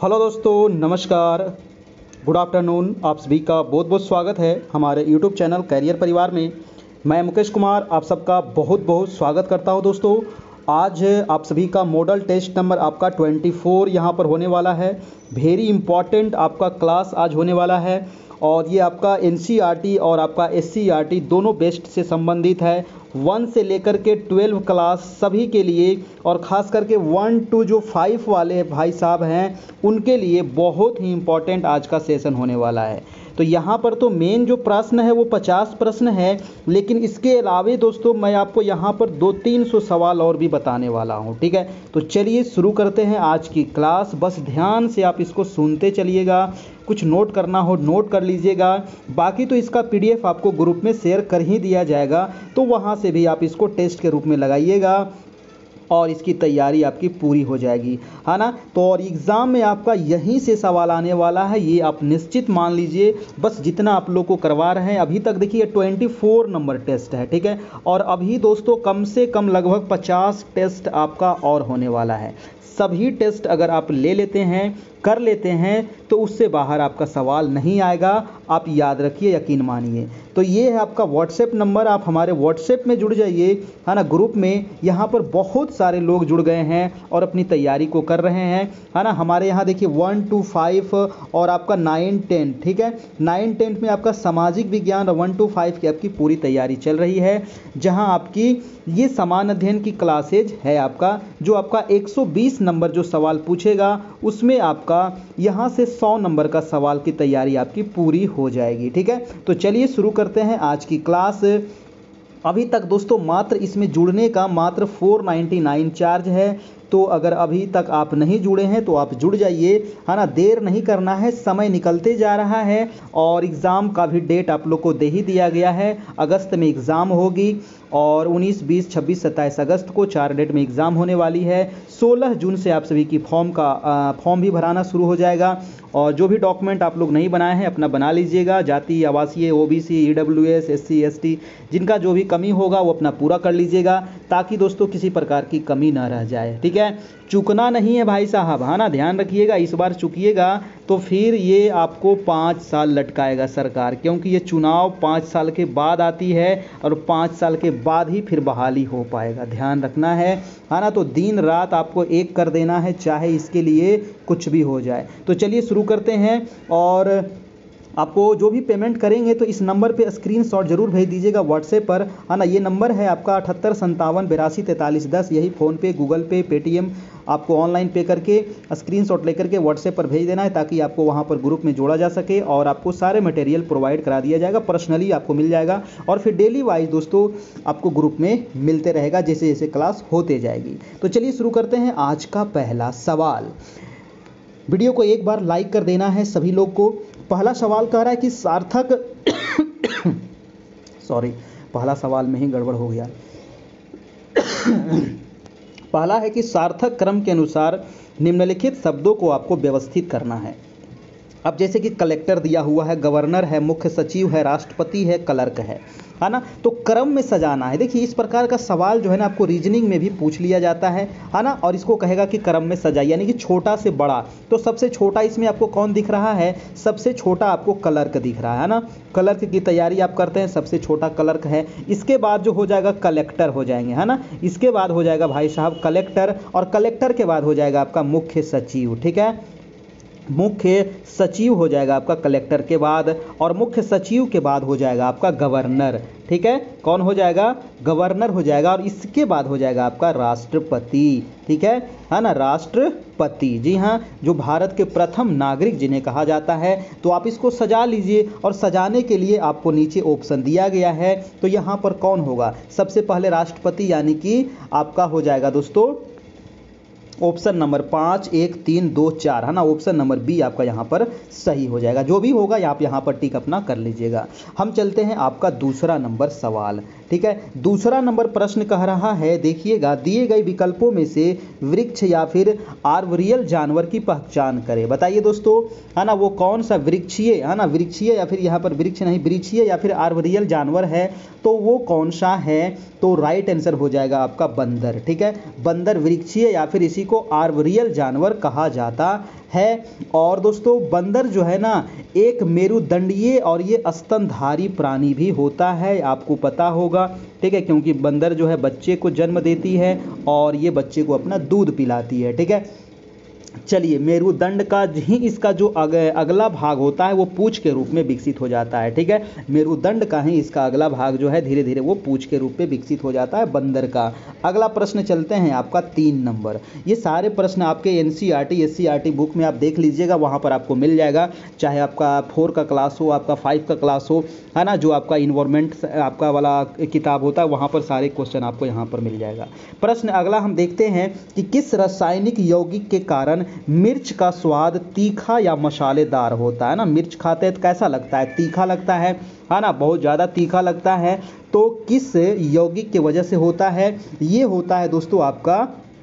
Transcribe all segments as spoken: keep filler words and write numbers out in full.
Hello दोस्तों, नमस्कार, good afternoon. आप सभी का बहुत बहुत स्वागत है हमारे यूट्यूब चैनल कैरियर परिवार में। मैं मुकेश कुमार आप सबका बहुत बहुत स्वागत करता हूं। दोस्तों, आज आप सभी का मॉडल टेस्ट नंबर आपका चौबीस यहां पर होने वाला है। वेरी इंपॉर्टेंट आपका क्लास आज होने वाला है और ये आपका एनसीईआरटी और आपका एससीईआरटी दोनों बेस्ट से संबंधित है। वन से लेकर के ट्वेल्व क्लास सभी के लिए और ख़ास करके वन टू जो फाइव वाले भाई साहब हैं उनके लिए बहुत ही इम्पॉर्टेंट आज का सेशन होने वाला है। तो यहाँ पर तो मेन जो प्रश्न है वो पचास प्रश्न है, लेकिन इसके अलावे दोस्तों मैं आपको यहाँ पर दो तीन सौ सवाल और भी बताने वाला हूँ। ठीक है, तो चलिए शुरू करते हैं आज की क्लास। बस ध्यान से आप इसको सुनते चलिएगा, कुछ नोट करना हो नोट कर लीजिएगा। बाकी तो इसका पीडीएफ आपको ग्रुप में शेयर कर ही दिया जाएगा, तो वहाँ से भी आप इसको टेस्ट के रूप में लगाइएगा और इसकी तैयारी आपकी पूरी हो जाएगी, है ना। तो और एग्ज़ाम में आपका यहीं से सवाल आने वाला है, ये आप निश्चित मान लीजिए। बस जितना आप लोग को करवा रहे हैं अभी तक, देखिए चौबीस नंबर टेस्ट है। ठीक है, और अभी दोस्तों कम से कम लगभग पचास टेस्ट आपका और होने वाला है। सभी टेस्ट अगर आप ले लेते हैं, कर लेते हैं, तो उससे बाहर आपका सवाल नहीं आएगा। आप याद रखिए, यकीन मानिए। तो ये है आपका व्हाट्सएप नंबर, आप हमारे व्हाट्सएप में जुड़ जाइए, है ना, ग्रुप में। यहाँ पर बहुत सारे लोग जुड़ गए हैं और अपनी तैयारी को कर रहे हैं, है ना। हमारे यहाँ देखिए वन टू फाइव और आपका नाइन टेन, ठीक है, नाइन टेंथ में आपका सामाजिक विज्ञान और वन टू फाइव की आपकी पूरी तैयारी चल रही है, जहाँ आपकी ये समान अध्ययन की क्लासेज है आपका, जो आपका एक सौ बीस नंबर जो सवाल पूछेगा उसमें आपका यहाँ से सौ नंबर का सवाल की तैयारी आपकी पूरी हो जाएगी। ठीक है, तो चलिए शुरू करते हैं आज की क्लास। अभी तक दोस्तों मात्र इसमें जुड़ने का मात्र चार सौ निन्यानवे चार्ज है, तो अगर अभी तक आप नहीं जुड़े हैं तो आप जुड़ जाइए, है ना। देर नहीं करना है, समय निकलते जा रहा है और एग्ज़ाम का भी डेट आप लोग को दे ही दिया गया है। अगस्त में एग्ज़ाम होगी और उन्नीस, बीस, छब्बीस, सत्ताईस अगस्त को चार डेट में एग्ज़ाम होने वाली है। सोलह जून से आप सभी की फॉर्म का फॉर्म भी भराना शुरू हो जाएगा और जो भी डॉक्यूमेंट आप लोग नहीं बनाए हैं अपना बना लीजिएगा। जाति, आवासीय, ओबीसी, ईडब्ल्यूएस, एससी, एसटी, जिनका जो भी कमी होगा वो अपना पूरा कर लीजिएगा, ताकि दोस्तों किसी प्रकार की कमी ना रह जाए। ठीक है, चूकना नहीं है भाई साहब, है ना, ध्यान रखिएगा। इस बार चूकिएगा तो फिर ये आपको पाँच साल लटकाएगा सरकार, क्योंकि ये चुनाव पाँच साल के बाद आती है और पाँच साल के बाद ही फिर बहाली हो पाएगा। ध्यान रखना है, है ना। तो दिन रात आपको एक कर देना है, चाहे इसके लिए कुछ भी हो जाए। तो चलिए शुरू करते हैं। और आपको जो भी पेमेंट करेंगे तो इस नंबर पे स्क्रीनशॉट जरूर भेज दीजिएगा व्हाट्सएप पर, है ना। ये नंबर है आपका अठहत्तर संतावन बिरासी तैंतालीस दस। यही फ़ोन पे, गूगल पे, पेटीएम आपको ऑनलाइन पे करके स्क्रीनशॉट लेकर के व्हाट्सएप पर भेज देना है, ताकि आपको वहाँ पर ग्रुप में जोड़ा जा सके और आपको सारे मटेरियल प्रोवाइड करा दिया जाएगा, पर्सनली आपको मिल जाएगा। और फिर डेली वाइज दोस्तों आपको ग्रुप में मिलते रहेगा जैसे जैसे क्लास होते जाएगी। तो चलिए शुरू करते हैं आज का पहला सवाल। वीडियो को एक बार लाइक कर देना है सभी लोग को। पहला सवाल कह रहा है कि सार्थक सॉरी पहला सवाल में ही गड़बड़ हो गया। पहला है कि सार्थक क्रम के अनुसार निम्नलिखित शब्दों को आपको व्यवस्थित करना है। अब जैसे कि कलेक्टर दिया हुआ है, गवर्नर है, मुख्य सचिव है, राष्ट्रपति है, क्लर्क है, है ना। तो क्रम में सजाना है। देखिए इस प्रकार का सवाल जो है ना आपको रीजनिंग में भी पूछ लिया जाता है, है ना। और इसको कहेगा कि क्रम में सजाइए, यानी कि छोटा से बड़ा। तो सबसे छोटा इसमें आपको कौन दिख रहा है? सबसे छोटा आपको क्लर्क दिख रहा है ना। क्लर्क की तैयारी आप करते हैं, सबसे छोटा क्लर्क है। इसके बाद जो हो जाएगा कलेक्टर हो जाएंगे, है ना। इसके बाद हो जाएगा भाई साहब कलेक्टर, और कलेक्टर के बाद हो जाएगा आपका मुख्य सचिव। ठीक है, मुख्य सचिव हो जाएगा आपका कलेक्टर के बाद, और मुख्य सचिव के बाद हो जाएगा आपका गवर्नर। ठीक है, कौन हो जाएगा? गवर्नर हो जाएगा, और इसके बाद हो जाएगा आपका राष्ट्रपति। ठीक है, है ना, राष्ट्रपति। जी हाँ, जो भारत के प्रथम नागरिक जिन्हें कहा जाता है। तो आप इसको सजा लीजिए, और सजाने के लिए आपको नीचे ऑप्शन दिया गया है। तो यहाँ पर कौन होगा? सबसे पहले राष्ट्रपति, यानी कि आपका हो जाएगा दोस्तों ऑप्शन नंबर पाँच, एक, तीन, दो, चार, है ना। ऑप्शन नंबर बी आपका यहाँ पर सही हो जाएगा। जो भी होगा आप यहाँ पर टिक अपना कर लीजिएगा। हम चलते हैं आपका दूसरा नंबर सवाल। ठीक है, दूसरा नंबर प्रश्न कह रहा है, देखिएगा, दिए गए विकल्पों में से वृक्ष या फिर आर्बोरियल जानवर की पहचान करें। बताइए दोस्तों, है ना, वो कौन सा वृक्षीय, है ना, वृक्षीय या फिर यहाँ पर वृक्ष नहीं, वृक्षीय या फिर आर्बोरियल जानवर है, तो वो कौन सा है? तो राइट आंसर हो जाएगा आपका बंदर। ठीक है, बंदर वृक्षीय या फिर इसी इसी को आर्बोरियल जानवर कहा जाता है। और दोस्तों बंदर जो है ना एक मेरुदंडीय और ये स्तनधारी प्राणी भी होता है, आपको पता होगा, ठीक है, क्योंकि बंदर जो है बच्चे को जन्म देती है और ये बच्चे को अपना दूध पिलाती है, ठीक है। चलिए, मेरुदंड का ही इसका जो अग, अगला भाग होता है वो पूंछ के रूप में विकसित हो जाता है, ठीक है। मेरुदंड का ही इसका अगला भाग जो है धीरे धीरे वो पूंछ के रूप में विकसित हो जाता है बंदर का। अगला प्रश्न चलते हैं आपका तीन नंबर। ये सारे प्रश्न आपके एनसीईआरटी एससीईआरटी बुक में आप देख लीजिएगा, वहाँ पर आपको मिल जाएगा, चाहे आपका फोर का क्लास हो, आपका फाइव का क्लास हो, है ना, जो आपका इन्वायरमेंट आपका वाला किताब होता है वहाँ पर सारे क्वेश्चन आपको यहाँ पर मिल जाएगा। प्रश्न अगला हम देखते हैं कि किस रासायनिक यौगिक के कारण मिर्च का स्वाद तीखा या मसालेदार होता है ना। मिर्च खाते हैं तो कैसा लगता है, तीखा लगता है है ना, बहुत ज़्यादा तीखा लगता है। तो किस यौगिक की वजह से होता है, ये होता है दोस्तों आपका,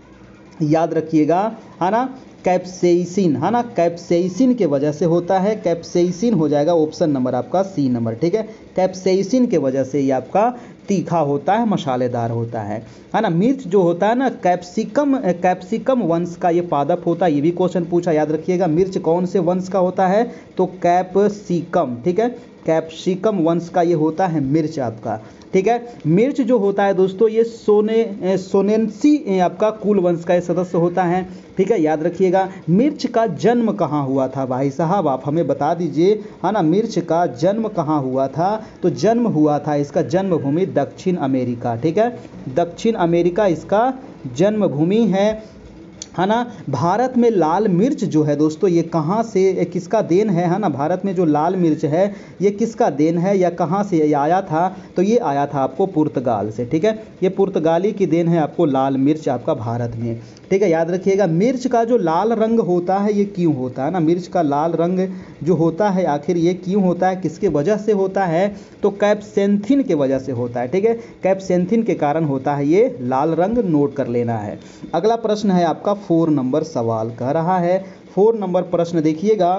याद रखिएगा, है ना, कैप्सेइसिन, है ना, कैप्सेइसिन के वजह से होता है। कैप्सेइसिन हो जाएगा ऑप्शन नंबर आपका सी नंबर, ठीक है। कैप्सेइसिन के वजह से ये आपका तीखा होता है, मसालेदार होता है, है ना। मिर्च जो होता है ना कैप्सिकम कैप्सिकम वंश का ये पादप होता है, ये भी क्वेश्चन पूछा, याद रखिएगा। मिर्च कौन से वंश का होता है, तो कैप्सिकम, ठीक है, कैप्सिकम वंश का ये होता है मिर्च आपका, ठीक है। मिर्च जो होता है दोस्तों ये सोने सोनेंसी आपका कुल वंश का सदस्य होता है, ठीक है, याद रखिएगा। मिर्च का जन्म कहाँ हुआ था भाई साहब, आप हमें बता दीजिए, है ना। मिर्च का जन्म कहाँ हुआ था, तो जन्म हुआ था इसका जन्मभूमि दक्षिण अमेरिका, ठीक है, दक्षिण अमेरिका इसका जन्मभूमि है, है ना। भारत में लाल मिर्च जो है दोस्तों ये कहाँ से, किसका देन है, है ना। भारत में जो लाल मिर्च है ये किसका देन है या कहाँ से ये आया था, तो ये आया था आपको पुर्तगाल से, ठीक है। ये पुर्तगाली की देन है आपको लाल मिर्च आपका भारत में, ठीक है, याद रखिएगा। मिर्च का जो लाल रंग होता है ये क्यों होता है ना, मिर्च का लाल रंग जो होता है आखिर ये क्यों होता है, किसके वजह से होता है, तो कैप्सेंथिन के वजह से होता है, ठीक है। कैप्सेंथिन के कारण होता है ये लाल रंग, नोट कर लेना है। अगला प्रश्न है आपका फोर नंबर सवाल कह रहा है, फोर नंबर प्रश्न देखिएगा।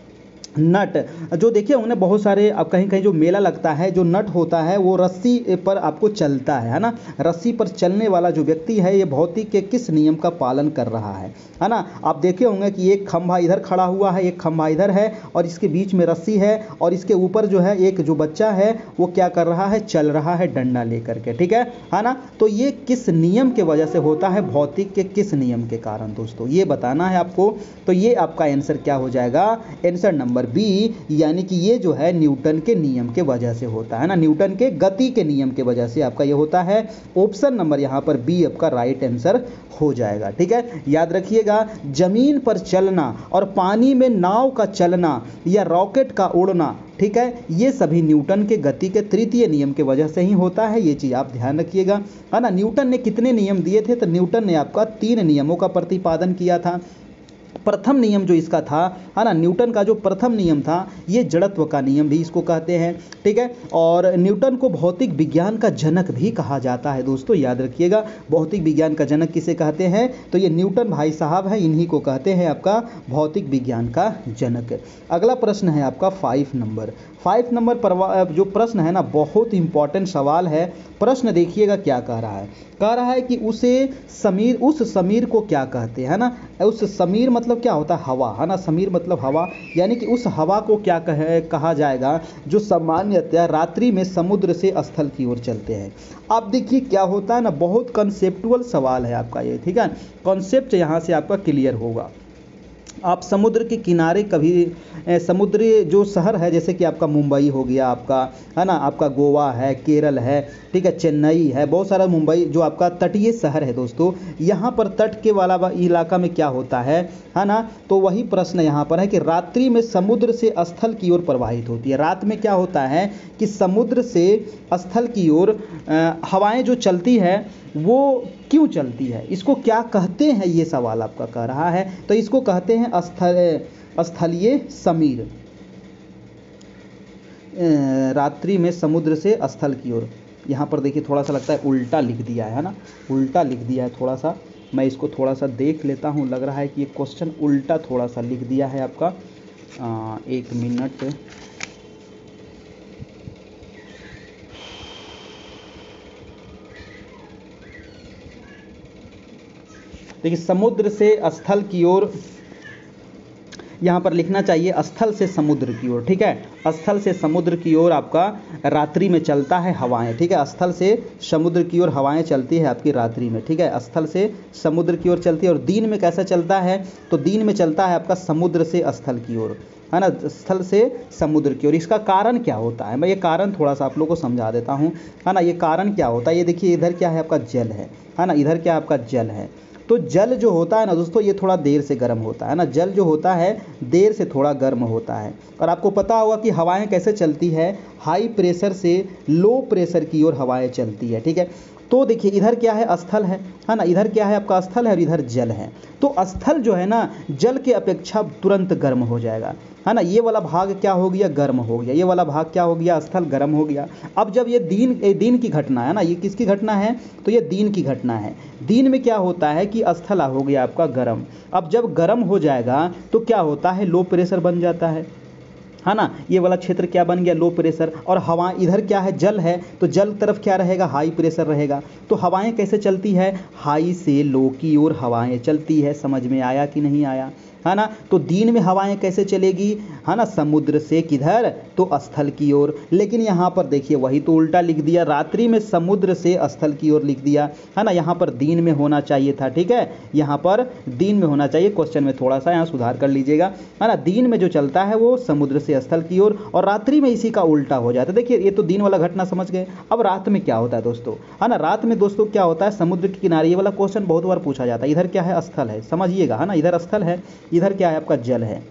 नट जो देखिए होंगे बहुत सारे, अब कहीं कहीं जो मेला लगता है, जो नट होता है वो रस्सी पर आपको चलता है है ना। रस्सी पर चलने वाला जो व्यक्ति है ये भौतिक के किस नियम का पालन कर रहा है है ना। आप देखे होंगे कि एक खंभा इधर खड़ा हुआ है, एक खंभा इधर है और इसके बीच में रस्सी है और इसके ऊपर जो है एक जो बच्चा है वो क्या कर रहा है, चल रहा है डंडा लेकर के, ठीक है है ना। तो ये किस नियम के वजह से होता है, भौतिक के किस नियम के कारण दोस्तों, ये बताना है आपको। तो ये आपका आंसर क्या हो जाएगा, आंसर नंबर बी, यानी कि ये जो है न्यूटन के नियम के वजह से होता है ना, न्यूटन के गति के नियम के वजह से आपका ये होता है। ऑप्शन नंबर यहाँ पर बी आपका राइट आंसर हो जाएगा, ठीक है। याद रखिएगा, जमीन पर चलना और पानी में नाव का चलना या रॉकेट का उड़ना, ठीक है, ये सभी न्यूटन के गति के तृतीय नियम के वजह से ही होता है, ये चीज़ आप ध्यान रखिएगा, है ना। न्यूटन ने कितने नियम दिए थे, तो न्यूटन ने आपका तीन नियमों का प्रतिपादन किया था। प्रथम नियम जो इसका था, है ना, न्यूटन का जो प्रथम नियम था ये जड़त्व का नियम भी इसको कहते हैं, ठीक है। और न्यूटन को भौतिक विज्ञान का जनक भी कहा जाता है दोस्तों, याद रखिएगा। भौतिक विज्ञान का जनक किसे कहते हैं, तो ये न्यूटन भाई साहब हैं, इन्हीं को कहते हैं आपका भौतिक विज्ञान का जनक। अगला प्रश्न है आपका फाइव नंबर फाइव नंबर पर जो प्रश्न है ना बहुत इंपॉर्टेंट सवाल है। प्रश्न देखिएगा क्या कह रहा है, कह रहा है कि उसे समीर उस समीर को क्या कहते हैं ना। उस समीर मतलब क्या होता है, हवा, है ना। समीर मतलब हवा, यानी कि उस हवा को क्या कहे कहा जाएगा जो सामान्यतः रात्रि में समुद्र से स्थल की ओर चलते हैं। आप देखिए क्या होता है ना, बहुत कंसेप्टुअल सवाल है आपका ये, ठीक है। कॉन्सेप्ट यहाँ से आपका क्लियर होगा। आप समुद्र के किनारे कभी समुद्री जो शहर है जैसे कि आपका मुंबई हो गया आपका, है ना, आपका गोवा है, केरल है, ठीक है, चेन्नई है, बहुत सारा मुंबई जो आपका तटीय शहर है दोस्तों, यहाँ पर तट के वाला इलाका में क्या होता है है ना। तो वही प्रश्न यहाँ पर है कि रात्रि में समुद्र से स्थल की ओर प्रवाहित होती है। रात में क्या होता है कि समुद्र से स्थल की ओर हवाएं जो चलती है वो क्यों चलती है, इसको क्या कहते हैं, ये सवाल आपका कह रहा है। तो इसको कहते हैं स्थल स्थलीय समीर। रात्रि में समुद्र से स्थल की ओर, यहाँ पर देखिए थोड़ा सा लगता है उल्टा लिख दिया है ना, उल्टा लिख दिया है थोड़ा सा। मैं इसको थोड़ा सा देख लेता हूँ, लग रहा है कि ये क्वेश्चन उल्टा थोड़ा सा लिख दिया है आपका। आ, एक मिनट, देखिए समुद्र से स्थल की ओर यहाँ पर लिखना चाहिए स्थल से समुद्र की ओर, ठीक है। स्थल से समुद्र की ओर आपका रात्रि में चलता है हवाएं, ठीक है। स्थल से समुद्र की ओर हवाएं चलती है आपकी रात्रि में, ठीक है। स्थल से समुद्र की ओर चलती है। और दिन में कैसा चलता है, तो दिन में चलता है आपका समुद्र से स्थल की ओर, है ना, स्थल से समुद्र की ओर। इसका कारण क्या होता है, मैं ये कारण थोड़ा सा आप लोगों को समझा देता हूँ, है ना। ये कारण क्या होता है, ये देखिए इधर क्या है आपका जल है, है ना, इधर क्या आपका जल है। तो जल जो होता है ना दोस्तों, ये थोड़ा देर से गर्म होता है ना, जल जो होता है देर से थोड़ा गर्म होता है। और आपको पता होगा कि हवाएं कैसे चलती है, हाई प्रेशर से लो प्रेशर की ओर हवाएं चलती है, ठीक है। तो देखिए इधर क्या है, स्थल है, है ना, इधर क्या है आपका स्थल है और इधर जल है। तो स्थल जो है ना जल के अपेक्षा तुरंत गर्म हो जाएगा, है ना। ये वाला भाग क्या हो गया, गर्म हो गया। ये वाला भाग क्या हो गया, स्थल गर्म हो गया। अब जब ये दिन ये दिन की घटना है ना, ये किसकी घटना है, तो ये दिन की घटना है। दिन में क्या होता है कि स्थल हो गया आपका गर्म। अब जब गर्म हो जाएगा तो क्या होता है, लो प्रेशर बन जाता है, है ना। ये वाला क्षेत्र क्या बन गया, लो प्रेशर। और हवा इधर क्या है, जल है, तो जल तरफ क्या रहेगा, हाई प्रेशर रहेगा। तो हवाएं कैसे चलती है, हाई से लो की ओर हवाएं चलती है। समझ में आया कि नहीं आया, है ना। तो दिन में हवाएं कैसे चलेगी, है ना, समुद्र से किधर, तो स्थल की ओर। लेकिन यहाँ पर देखिए वही तो उल्टा लिख दिया, रात्रि में समुद्र से स्थल की ओर लिख दिया, है ना। यहाँ पर दिन में होना चाहिए था, ठीक है, यहाँ पर दिन में होना चाहिए। क्वेश्चन में थोड़ा सा यहाँ सुधार कर लीजिएगा, है ना। दिन में जो चलता है वो समुद्र से स्थल की ओर, और रात्रि में इसी का उल्टा हो जाता है। देखिए ये तो दिन वाला घटना समझ गए। अब रात में क्या होता है दोस्तों, है ना, रात में दोस्तों क्या होता है, समुद्र के किनारे, ये वाला क्वेश्चन बहुत बार पूछा जाता है। इधर क्या है, स्थल है, समझिएगा, है ना, इधर स्थल है, इधर क्या है आपका जल है,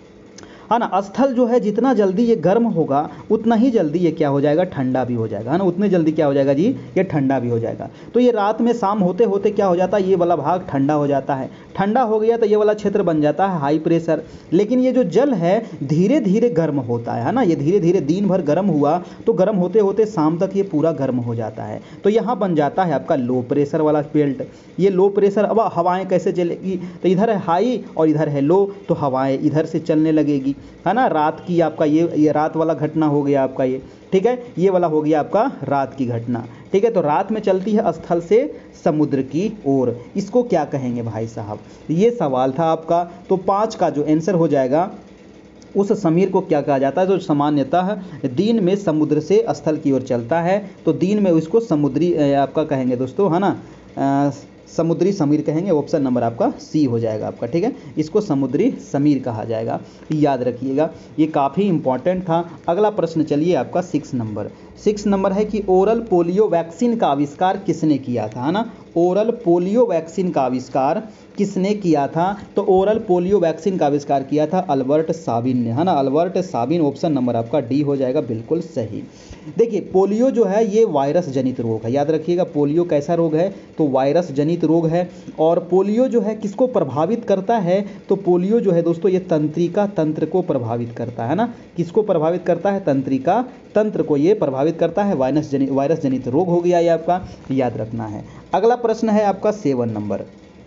है ना। स्थल जो है जितना जल्दी ये गर्म होगा उतना ही जल्दी ये क्या हो जाएगा, ठंडा भी हो जाएगा, है ना। उतने जल्दी क्या हो जाएगा जी, ये ठंडा भी हो जाएगा। तो ये रात में शाम होते होते क्या हो जाता है, ये वाला भाग ठंडा हो जाता है। ठंडा हो गया तो ये वाला क्षेत्र बन जाता है हाई प्रेशर। लेकिन ये जो जल है धीरे धीरे गर्म होता है, है ना। ये धीरे धीरे दिन भर गर्म हुआ तो गर्म होते होते शाम तक ये पूरा गर्म हो जाता है। तो यहाँ बन जाता है आपका लो प्रेशर वाला बेल्ट। ये लो प्रेशर, अब हवाएं कैसे चलेगी, तो इधर है हाई और इधर है लो, तो हवाएं इधर से चलने लगेगी, है ना। रात की आपका ये ये रात वाला घटना हो गया आपका ये, ठीक है। ये वाला हो गया आपका रात की घटना, ठीक है। तो रात में चलती है स्थल से समुद्र की ओर, इसको क्या कहेंगे भाई साहब, ये सवाल था आपका। तो पाँच का जो आंसर हो जाएगा, उस समीर को क्या कहा जाता है, जो सामान्यतः दिन में समुद्र से स्थल की ओर चलता है। तो दिन में उसको समुद्री आपका कहेंगे दोस्तों, है ना, आ, समुद्री समीर कहेंगे। ऑप्शन नंबर आपका सी हो जाएगा आपका, ठीक है। इसको समुद्री समीर कहा जाएगा, याद रखिएगा, ये काफ़ी इंपॉर्टेंट था। अगला प्रश्न चलिए आपका सिक्स नंबर। सिक्स नंबर है कि ओरल पोलियो वैक्सीन का आविष्कार किसने किया था, है ना। ओरल पोलियो वैक्सीन का आविष्कार किसने किया था, तो ओरल पोलियो वैक्सीन का आविष्कार किया था अल्बर्ट साबिन ने, है ना, अल्बर्ट साबिन। ऑप्शन नंबर आपका डी हो जाएगा, बिल्कुल सही। देखिए पोलियो जो है ये वायरस जनित रोग है, याद रखिएगा। पोलियो कैसा रोग है, तो वायरस जनित रोग है। और पोलियो जो है किसको प्रभावित करता है, तो पोलियो जो है दोस्तों ये तंत्रिका तंत्र को प्रभावित करता है ना। किसको प्रभावित करता है, तंत्रिका तंत्र को ये प्रभावित करता है। वायरस जनित वायरस जनित रोग हो गया ये आपका, याद रखना है। अगला प्रश्न है आपका सेवन नंबर।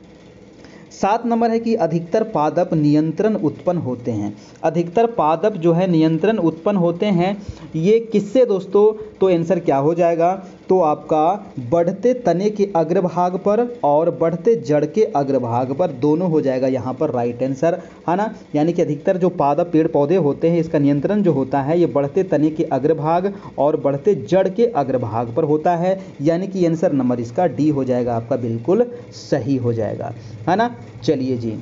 सात नंबर है कि अधिकतर पादप नियंत्रण उत्पन्न होते हैं। अधिकतर पादप जो है नियंत्रण उत्पन्न होते हैं, ये किससे दोस्तों, तो आंसर क्या हो जाएगा, तो आपका बढ़ते तने के अग्रभाग पर और बढ़ते जड़ के अग्रभाग पर, दोनों हो जाएगा यहाँ पर राइट आंसर, है ना। यानी कि अधिकतर जो पादप पेड़ पौधे होते हैं इसका नियंत्रण जो होता है ये बढ़ते तने के अग्रभाग और बढ़ते जड़ के अग्रभाग पर होता है। यानी कि आंसर नंबर इसका डी हो जाएगा आपका, बिल्कुल सही हो जाएगा, है ना। चलिए जी,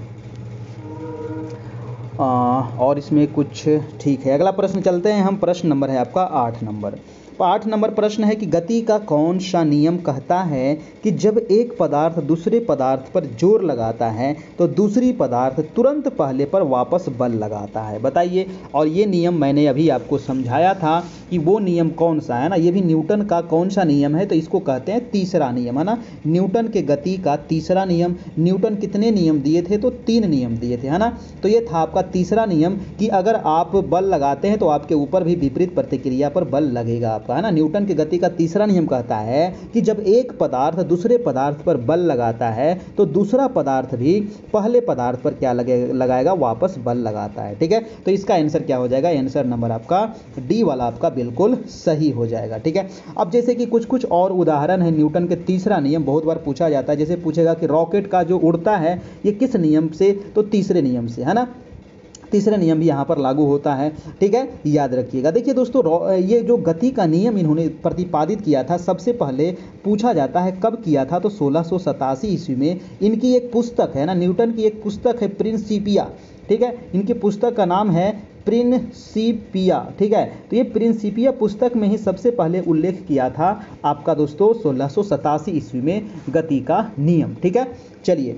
आ, और इसमें कुछ ठीक है। अगला प्रश्न चलते हैं हम, प्रश्न नंबर है आपका आठ नंबर। तो आठ नंबर प्रश्न है कि गति का कौन सा नियम कहता है कि जब एक पदार्थ दूसरे पदार्थ पर जोर लगाता है तो दूसरी पदार्थ तुरंत पहले पर वापस बल लगाता है, बताइए। और ये नियम मैंने अभी आपको समझाया था कि वो नियम कौन सा है ना, ये भी न्यूटन का कौन सा नियम है, तो इसको कहते हैं तीसरा नियम, है ना। न्यूटन के गति का तीसरा नियम। न्यूटन कितने नियम दिए थे, तो तीन नियम दिए थे, है ना। तो ये था आपका तीसरा नियम कि अगर आप बल लगाते हैं तो आपके ऊपर भी विपरीत प्रतिक्रिया पर बल लगेगा आपका, आपका, है ना। न्यूटन की गति का तीसरा नियम कहता है कि जब एक पदार्थ दूसरे पदार्थ पर बल लगाता है तो दूसरा पदार्थ भी पहले पदार्थ पर क्या लगे लगाएगा, वापस बल लगाता है। ठीक है, तो इसका आंसर क्या हो जाएगा, आंसर नंबर आपका डी वाला आपका बिल्कुल सही हो जाएगा। ठीक है, अब जैसे कि कुछ कुछ और उदाहरण है न्यूटन के तीसरा नियम, बहुत बार पूछा जाता है। जैसे पूछेगा कि रॉकेट का जो उड़ता है ये किस नियम से, तो तीसरे नियम से, है ना। तीसरा नियम भी यहाँ पर लागू होता है। ठीक है, याद रखिएगा। देखिए दोस्तों, ये जो गति का नियम इन्होंने प्रतिपादित किया था, सबसे पहले पूछा जाता है कब किया था, तो सोलह सौ सतासी ईस्वी में। इनकी एक पुस्तक है ना, न्यूटन की एक पुस्तक है प्रिंसिपिया। ठीक है, इनकी पुस्तक का नाम है प्रिंसिपिया। ठीक है, तो ये प्रिंसिपिया पुस्तक में ही सबसे पहले उल्लेख किया था आपका दोस्तों सोलह सौ सतासी ईस्वी में गति का नियम। ठीक है, चलिए,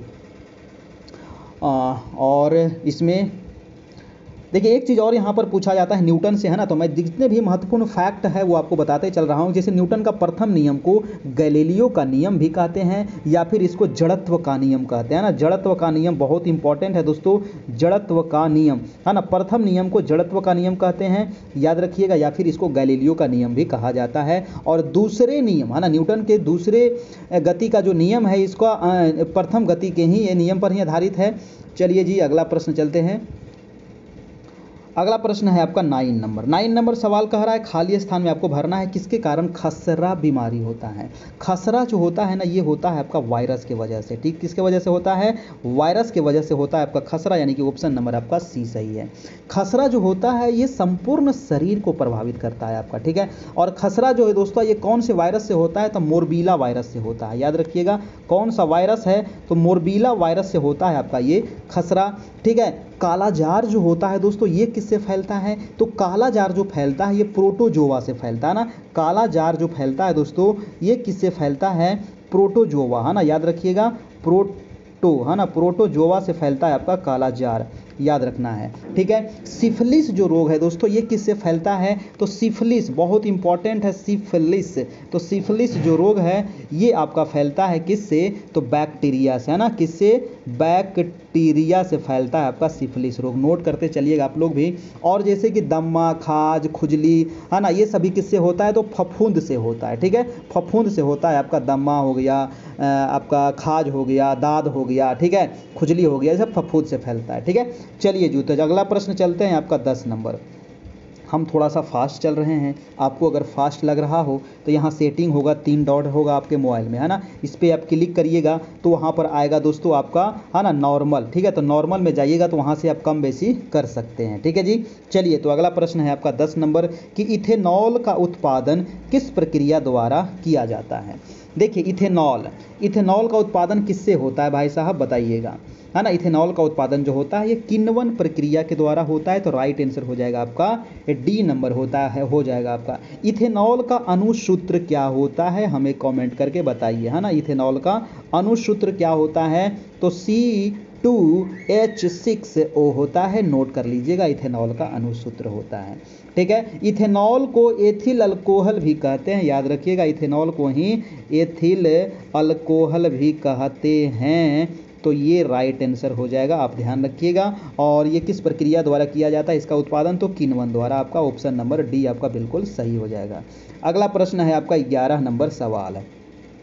और इसमें देखिए एक चीज़ और यहाँ पर पूछा जाता है न्यूटन से, है ना। तो मैं जितने भी महत्वपूर्ण फैक्ट है वो आपको बताते चल रहा हूँ। जैसे न्यूटन का प्रथम नियम को गैलीलियो का नियम भी कहते हैं, या फिर इसको जड़त्व का नियम कहते हैं ना। जड़त्व का नियम बहुत इंपॉर्टेंट है दोस्तों, जड़त्व का नियम, है ना। प्रथम नियम को जड़त्व का नियम कहते हैं, याद रखिएगा, या फिर इसको गैलीलियो का नियम भी कहा जाता है। और दूसरे नियम, है ना, न्यूटन के दूसरे गति का जो नियम है, इसका प्रथम गति के ही ये नियम पर ही आधारित है। चलिए जी, अगला प्रश्न चलते हैं। अगला प्रश्न है आपका नाइन नंबर नाइन नंबर सवाल कह रहा है खाली स्थान में आपको भरना है किसके कारण खसरा बीमारी होता है। खसरा जो होता है ना, ये होता है आपका वायरस के वजह से। ठीक, किसके वजह से होता है, वायरस के वजह से होता है आपका खसरा, यानी कि ऑप्शन नंबर आपका सी सही है। खसरा जो होता है ये संपूर्ण शरीर को प्रभावित करता है आपका। ठीक है, और खसरा जो है दोस्तों ये कौन से वायरस से होता है, तो मोरबीला वायरस से होता है। याद रखिएगा कौन सा वायरस है, तो मोरबीला वायरस से होता है आपका ये खसरा। ठीक है, काला जार जो होता है दोस्तों ये किससे फैलता है, तो काला जार जो फैलता है ये प्रोटोजोआ से फैलता है ना। काला जार जो फैलता है दोस्तों ये किससे फैलता है, प्रोटोजोआ, है ना। याद रखिएगा प्रोटो, है ना, प्रोटोजोआ से फैलता है आपका काला जार, याद रखना है। ठीक है, सिफिलिस जो रोग है दोस्तों ये किससे फैलता है, तो सिफिलिस बहुत इंपॉर्टेंट है, सिफिलिस। तो सिफिलिस जो रोग है ये आपका फैलता है किससे, तो बैक्टीरिया से, है ना। किससे, बैक्टीरिया से फैलता है आपका सिफिलिस रोग। नोट करते चलिएगा आप लोग भी। और जैसे कि दम्मा, खाज, खुजली, है ना, ये सभी किससे होता है, तो फफूंद से होता है। ठीक है, फफूंद से होता है आपका, दम्मा हो गया, आपका खाज हो गया, दाद हो गया, ठीक है, खुजली हो गया, सब फफूंद से फैलता है। ठीक है, चलिए जी, तो अगला प्रश्न चलते हैं आपका दस नंबर। हम थोड़ा सा फास्ट चल रहे हैं, आपको अगर फास्ट लग रहा हो तो यहाँ सेटिंग होगा, तीन डॉट होगा आपके मोबाइल में, है ना। इस पर आप क्लिक करिएगा तो वहाँ पर आएगा दोस्तों आपका, है ना, नॉर्मल। ठीक है, तो नॉर्मल में जाइएगा तो वहाँ से आप कम बेसी कर सकते हैं। ठीक है जी, चलिए, तो अगला प्रश्न है आपका दस नंबर कि इथेनॉल का उत्पादन किस प्रक्रिया द्वारा किया जाता है। देखिए इथेनॉल, इथेनॉल का उत्पादन किससे होता है भाई साहब, बताइएगा, है ना। इथेनॉल का उत्पादन जो होता है ये किण्वन प्रक्रिया के द्वारा होता है, तो राइट आंसर हो जाएगा आपका डी नंबर होता है, हो जाएगा आपका। इथेनॉल का अणुसूत्र क्या होता है, हमें कमेंट करके बताइए, है ना। इथेनॉल का अणुसूत्र क्या होता है, तो C two H six O होता है। नोट कर लीजिएगा, इथेनॉल का अणुसूत्र होता है। ठीक है, इथेनॉल को एथिल अल्कोहल भी कहते हैं, याद रखिएगा, इथेनॉल को ही एथिल अल्कोहल भी कहते हैं। तो ये राइट आंसर हो जाएगा, आप ध्यान रखिएगा। और ये किस प्रक्रिया द्वारा किया जाता है इसका उत्पादन, तो किण्वन द्वारा। आपका ऑप्शन नंबर डी आपका बिल्कुल सही हो जाएगा। अगला प्रश्न है आपका ग्यारह नंबर सवाल है।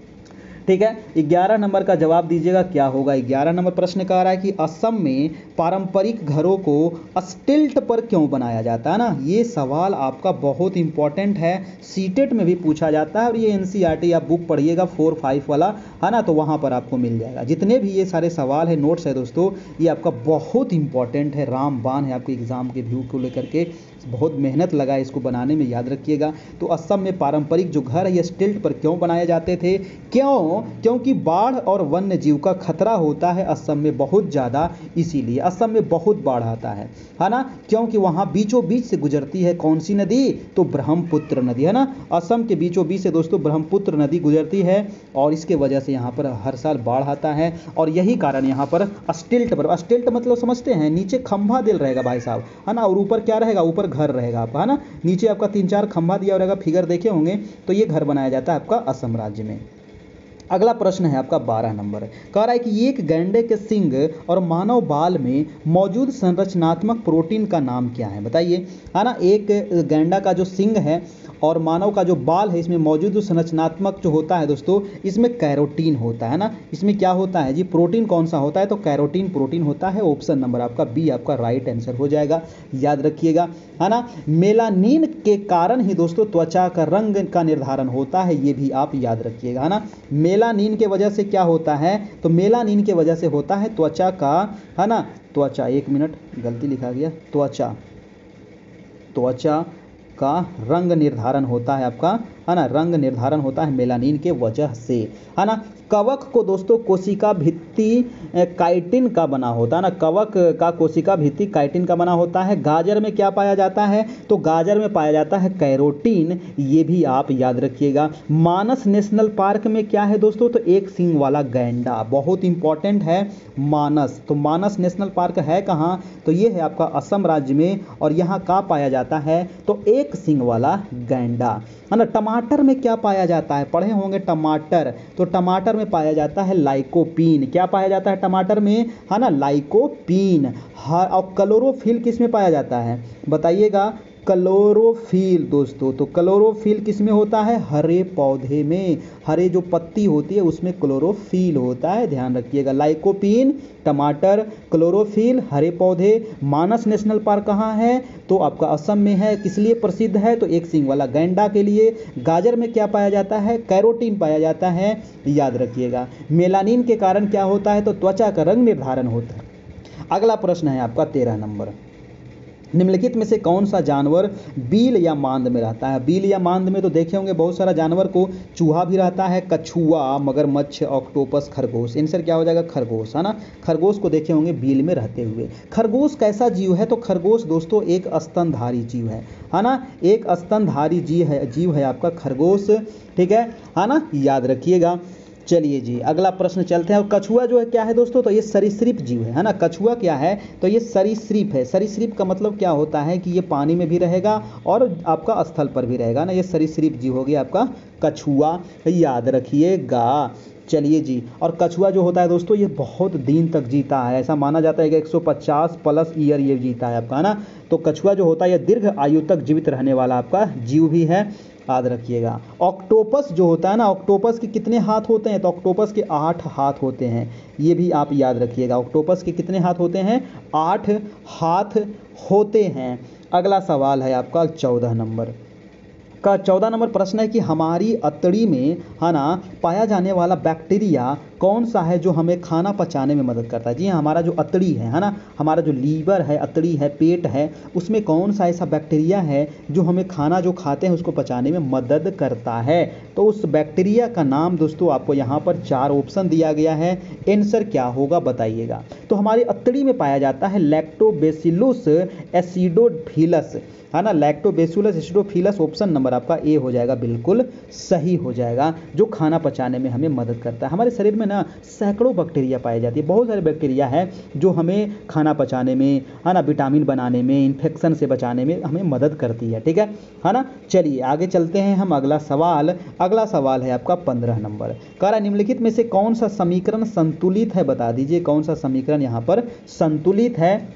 ठीक है, ग्यारह नंबर का जवाब दीजिएगा क्या होगा। ग्यारह नंबर प्रश्न कह रहा है कि असम में पारंपरिक घरों को स्टिल्ट पर क्यों बनाया जाता है ना। ये सवाल आपका बहुत इंपॉर्टेंट है, सीटेट में भी पूछा जाता है, और ये एनसीईआरटी आप बुक पढ़िएगा फोर फाइव वाला, है ना, तो वहाँ पर आपको मिल जाएगा। जितने भी ये सारे सवाल है, नोट्स है दोस्तों, ये आपका बहुत इंपॉर्टेंट है, रामबाण है आपके एग्जाम के व्यू को लेकर के, बहुत मेहनत लगा है इसको बनाने में, याद रखिएगा। तो असम में पारंपरिक जो घर है ये स्टिल्ट पर क्यों बनाए जाते थे, क्यों, क्योंकि बाढ़ और वन्य जीव का खतरा होता है असम में बहुत ज़्यादा, इसीलिए असम में बहुत बाढ़ आता है, है ना। क्योंकि वहाँ बीचों बीच से गुजरती है कौन सी नदी, तो ब्रह्मपुत्र नदी, है ना। असम के बीचों बीच से दोस्तों ब्रह्मपुत्र नदी गुजरती है, और इसके वजह से यहाँ पर हर साल बाढ़ आता है। और यही कारण यहाँ पर स्टिल्ट पर, स्टिल्ट मतलब समझते हैं, नीचे खंभा दिल रहेगा भाई साहब, है ना, और ऊपर क्या रहेगा, ऊपर घर रहेगा आपका, है ना। नीचे आपका तीन चार खंभा दिया रहेगा, फिगर देखे होंगे, तो ये घर बनाया जाता है आपका असम राज्य में। अगला प्रश्न है आपका बारह नंबर, कह रहा है कि एक गैंडे के सींग और मानव बाल में मौजूद संरचनात्मक प्रोटीन का नाम क्या है, बताइए। है ना, एक गैंडा का जो सींग है और मानव का जो बाल है, इसमें मौजूद जो संरचनात्मक जो होता है दोस्तों, इसमें कैरोटीन होता है ना। इसमें क्या होता है जी, प्रोटीन कौन सा होता है, तो कैरोटीन प्रोटीन होता है। ऑप्शन नंबर आपका बी आपका राइट आंसर हो जाएगा, याद रखिएगा। है ना, मेलानिन के कारण ही दोस्तों त्वचा का रंग का निर्धारण होता है, ये भी आप याद रखिएगा। है ना, मेलानिन के वजह से क्या होता है, तो मेलानिन के वजह से होता है त्वचा का, है ना, त्वचा, एक मिनट गलती लिखा गया, त्वचा त्वचा का रंग निर्धारण होता है आपका, है ना, रंग निर्धारण होता है मेलानिन के वजह से। है ना, कवक को दोस्तों कोशिका भित्ति काइटिन का बना होता है ना, कवक का कोशिका भित्ति काइटिन का बना होता है। गाजर में क्या पाया जाता है, तो गाजर में पाया जाता है कैरोटीन, ये भी आप याद रखिएगा। मानस नेशनल पार्क में क्या है दोस्तों, तो एक सींग वाला गैंडा, बहुत इंपॉर्टेंट है मानस। तो मानस नेशनल पार्क है कहाँ, तो ये है आपका असम राज्य में, और यहाँ का पाया जाता है, तो एक सींग वाला गैंडा। है ना, टमाटर में क्या पाया जाता है, पढ़े होंगे टमाटर, तो टमाटर में पाया जाता है लाइकोपीन। क्या पाया जाता है टमाटर में, है ना, लाइकोपीन। हाँ, और क्लोरोफिल किस में पाया जाता है, बताइएगा, क्लोरोफिल दोस्तों। तो क्लोरोफिल किस में होता है, हरे पौधे में, हरे जो पत्ती होती है उसमें क्लोरोफिल होता है, ध्यान रखिएगा। लाइकोपीन टमाटर, क्लोरोफिल हरे पौधे। मानस नेशनल पार्क कहाँ है, तो आपका असम में है, किस लिए प्रसिद्ध है, तो एक सींग वाला गैंडा के लिए। गाजर में क्या पाया जाता है, कैरोटीन पाया जाता है, याद रखिएगा। मेलानिन के कारण क्या होता है, तो त्वचा का रंग निर्धारण होता है। अगला प्रश्न है आपका तेरह नंबर, निम्नलिखित में से कौन सा जानवर बील या मांद में रहता है। बील या मांद में तो देखे होंगे बहुत सारा जानवर को, चूहा भी रहता है, कछुआ, मगरमच्छ, ऑक्टोपस, खरगोश। आंसर क्या हो जाएगा, खरगोश। है ना, खरगोश को देखे होंगे बील में रहते हुए। खरगोश कैसा जीव है, तो खरगोश दोस्तों एक स्तनधारी जीव है। है ना, एक स्तनधारी जीव है, जीव है आपका खरगोश, ठीक है। है ना, याद रखिएगा। चलिए जी, अगला प्रश्न चलते हैं। और कछुआ जो है क्या है दोस्तों, तो ये सरीसृप जीव है। है ना, कछुआ क्या है, तो ये सरीसृप है। सरीसृप का मतलब क्या होता है कि ये पानी में भी रहेगा और आपका स्थल पर भी रहेगा ना, ये सरीसृप जीव हो गया आपका कछुआ, याद रखिएगा। चलिए जी, और कछुआ जो होता है दोस्तों, ये बहुत दिन तक जीता है, ऐसा माना जाता है कि एक सौ पचास प्लस ईयर ये जीता है आपका, है ना। तो कछुआ जो होता है ये दीर्घ आयु तक जीवित रहने वाला आपका जीव भी है, याद रखिएगा। ऑक्टोपस जो होता है ना, ऑक्टोपस के कितने हाथ होते हैं, तो ऑक्टोपस के आठ हाथ होते हैं, ये भी आप याद रखिएगा। ऑक्टोपस के कितने हाथ होते हैं, आठ हाथ होते हैं। अगला सवाल है आपका चौदह नंबर का, चौदह नंबर प्रश्न है कि हमारी अतड़ी में, है ना, पाया जाने वाला बैक्टीरिया कौन सा है जो हमें खाना पचाने में मदद करता है। जी हाँ, हमारा जो अतड़ी है, है ना, हमारा जो लीवर है, अतड़ी है, पेट है, उसमें कौन सा ऐसा बैक्टीरिया है जो हमें खाना जो खाते हैं उसको पचाने में मदद करता है। तो उस बैक्टीरिया का नाम दोस्तों आपको यहाँ पर चार ऑप्शन दिया गया है, आंसर क्या होगा बताइएगा। तो हमारी अतड़ी में पाया जाता है लैक्टोबैसिलस एसिडोफिलस, है ना, लैक्टोबैसिलस एसिडोफिलस, ऑप्शन नंबर आपका ए हो जाएगा, बिल्कुल सही हो जाएगा, जो खाना पचाने में हमें मदद करता है। हमारे शरीर में ना सैकड़ों बैक्टीरिया पाई जाती है, बहुत सारे बैक्टीरिया है जो हमें खाना पचाने में, है ना, विटामिन बनाने में, इन्फेक्शन से बचाने में हमें मदद करती है, ठीक है है ना। चलिए आगे चलते हैं हम। अगला सवाल अगला सवाल है आपका पंद्रह नंबर, कह रहा निम्नलिखित में से कौन सा समीकरण संतुलित है, बता दीजिए कौन सा समीकरण यहाँ पर संतुलित है।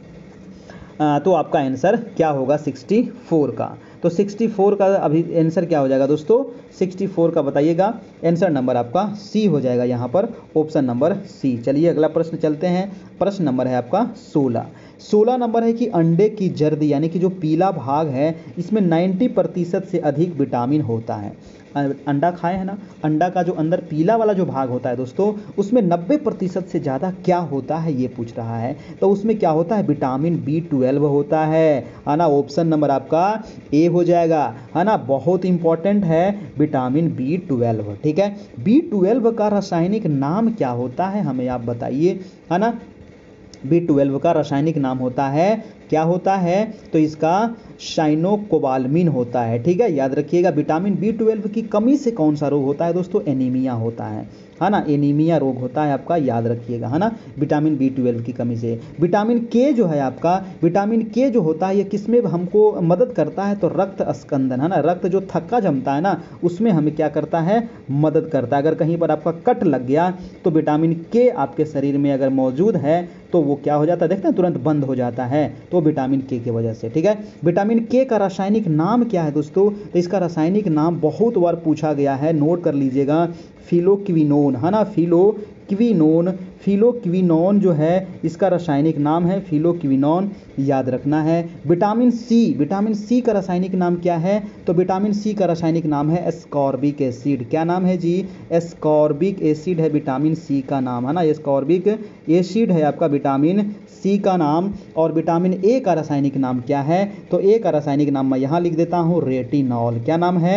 आ, तो आपका आंसर क्या होगा, चौंसठ का। तो चौंसठ का अभी आंसर क्या हो जाएगा दोस्तों, चौंसठ का बताइएगा। आंसर नंबर आपका सी हो जाएगा यहाँ पर, ऑप्शन नंबर सी। चलिए अगला प्रश्न चलते हैं। प्रश्न नंबर है आपका सोलह सोलह नंबर है कि अंडे की जर्द यानी कि जो पीला भाग है, इसमें नब्बे प्रतिशत से अधिक विटामिन होता है। अंडा खाए है ना, अंडा का जो अंदर पीला वाला जो भाग होता है दोस्तों, उसमें नब्बे प्रतिशत से ज़्यादा क्या होता है ये पूछ रहा है। तो उसमें क्या होता है, विटामिन बी ट्वेल्व होता है, है ना, ऑप्शन नंबर आपका ए हो जाएगा, है ना, बहुत इंपॉर्टेंट है विटामिन बी ट्वेल्व, ठीक है। बी ट्वेल्व का रासायनिक नाम क्या होता है हमें आप बताइए, है ना। बी ट्वेल्व का रासायनिक नाम होता है क्या होता है, तो इसका साइनोकोबाल्मिन होता है। ठीक है, याद रखिएगा। विटामिन बी ट्वेल्व की कमी से कौन सा रोग होता है दोस्तों, एनीमिया होता है, है ना, एनीमिया रोग होता है आपका, याद रखिएगा, है ना, विटामिन बी ट्वेल्व की कमी से। विटामिन के जो है आपका, विटामिन के जो होता है ये किसमें हमको मदद करता है, तो रक्त स्कंदन, है ना, रक्त जो थक्का जमता है ना उसमें हमें क्या करता है, मदद करता है। अगर कहीं पर आपका कट लग गया तो विटामिन के आपके शरीर में अगर मौजूद है तो वो क्या हो जाता है, देखते हैं, तुरंत बंद हो जाता है, तो विटामिन के की वजह से। ठीक है, विटामिन के का रासायनिक नाम क्या है दोस्तों, तो इसका रासायनिक नाम बहुत बार पूछा गया है, नोट कर लीजिएगा, फिलोक्विनोन, है ना, फिलोक्विनोन, फिलोक्विनोन जो है इसका रासायनिक नाम है फिलोक्विनोन, याद रखना है। विटामिन सी, विटामिन सी का रासायनिक नाम क्या है, तो विटामिन सी का रासायनिक नाम है एस्कॉर्बिक एसिड। क्या नाम है जी, एस्कॉर्बिक एसिड है विटामिन सी का नाम, है ना, एस्कॉर्बिक एसिड है आपका विटामिन सी का नाम। और विटामिन ए का रासायनिक नाम क्या है, तो ए का रासायनिक नाम मैं यहाँ लिख देता हूँ, रेटिनॉल। क्या नाम है,